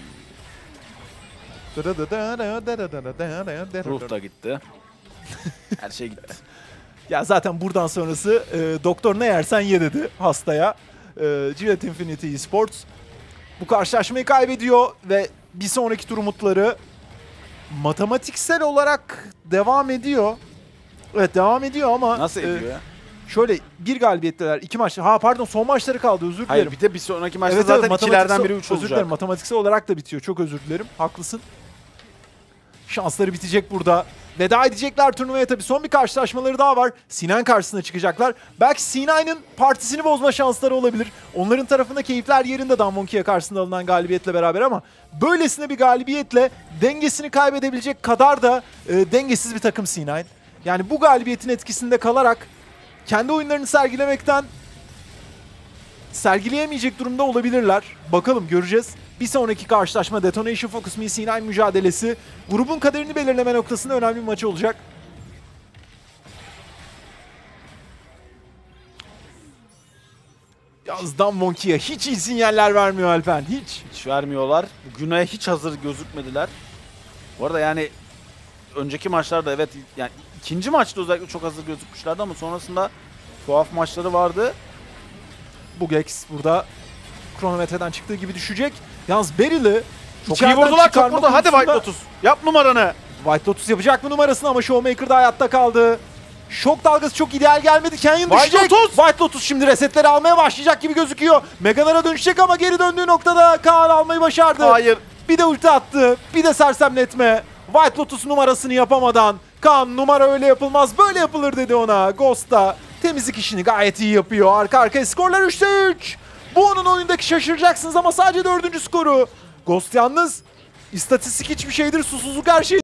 Ruh da gitti. Her şey gitti. Ya zaten buradan sonrası e, doktor ne yersen ye dedi hastaya. E, Gillette Infinity Esports bu karşılaşmayı kaybediyor ve bir sonraki tur umutları matematiksel olarak devam ediyor. Evet devam ediyor ama Nasıl e, ediyor ya? şöyle bir galibiyetteler, iki maç. Ha pardon son maçları kaldı, özür dilerim. Hayır bir de bir sonraki maçta Evet, zaten evet, ikilerden matematiksel- biri üç özür olacak. dilerim, matematiksel olarak da bitiyor. Çok özür dilerim. Haklısın. Şansları bitecek burada. Veda edecekler turnuvaya tabii. Son bir karşılaşmaları daha var. Sinan karşısına çıkacaklar. Belki C nine'ın partisini bozma şansları olabilir. Onların tarafında keyifler yerinde Damwonkia karşısında alınan galibiyetle beraber ama böylesine bir galibiyetle dengesini kaybedebilecek kadar da e, dengesiz bir takım C nine. Yani bu galibiyetin etkisinde kalarak kendi oyunlarını sergilemekten sergileyemeyecek durumda olabilirler. Bakalım, göreceğiz. Bir sonraki karşılaşma Detonation Focus Me C nine mücadelesi. Grubun kaderini belirleme noktasında önemli bir maç olacak. Yalnız Damwonkia hiç iyi sinyaller vermiyor Alpen, hiç. Hiç vermiyorlar. Güney'e hiç hazır gözükmediler. Bu arada yani önceki maçlarda evet yani ikinci maçta özellikle çok hazır gözükmüşlerdi ama sonrasında tuhaf maçları vardı. Bu Gex burada kronometreden çıktığı gibi düşecek. Yalnız Beryl'i Çok iyi vurdular, çok vurdu. Hadi White Lotus. Yap numaranı. White Lotus yapacak mı numarasını ama Showmaker da hayatta kaldı. Şok dalgası çok ideal gelmedi. Canyon White düşecek. Lotus! White Lotus şimdi resetleri almaya başlayacak gibi gözüküyor. Meganara dönüşecek ama geri döndüğü noktada Kaan almayı başardı. Hayır. Bir de ulti attı. Bir de sersemletme. White Lotus numarasını yapamadan Kaan numara öyle yapılmaz böyle yapılır dedi ona. Ghost da temizlik işini gayet iyi yapıyor. Arka arkaya skorlar üçte üç. Bu onun oyundaki şaşıracaksınız ama sadece dördüncü skoru. Ghost yalnız istatistik hiçbir şeydir, susuzluk her şey.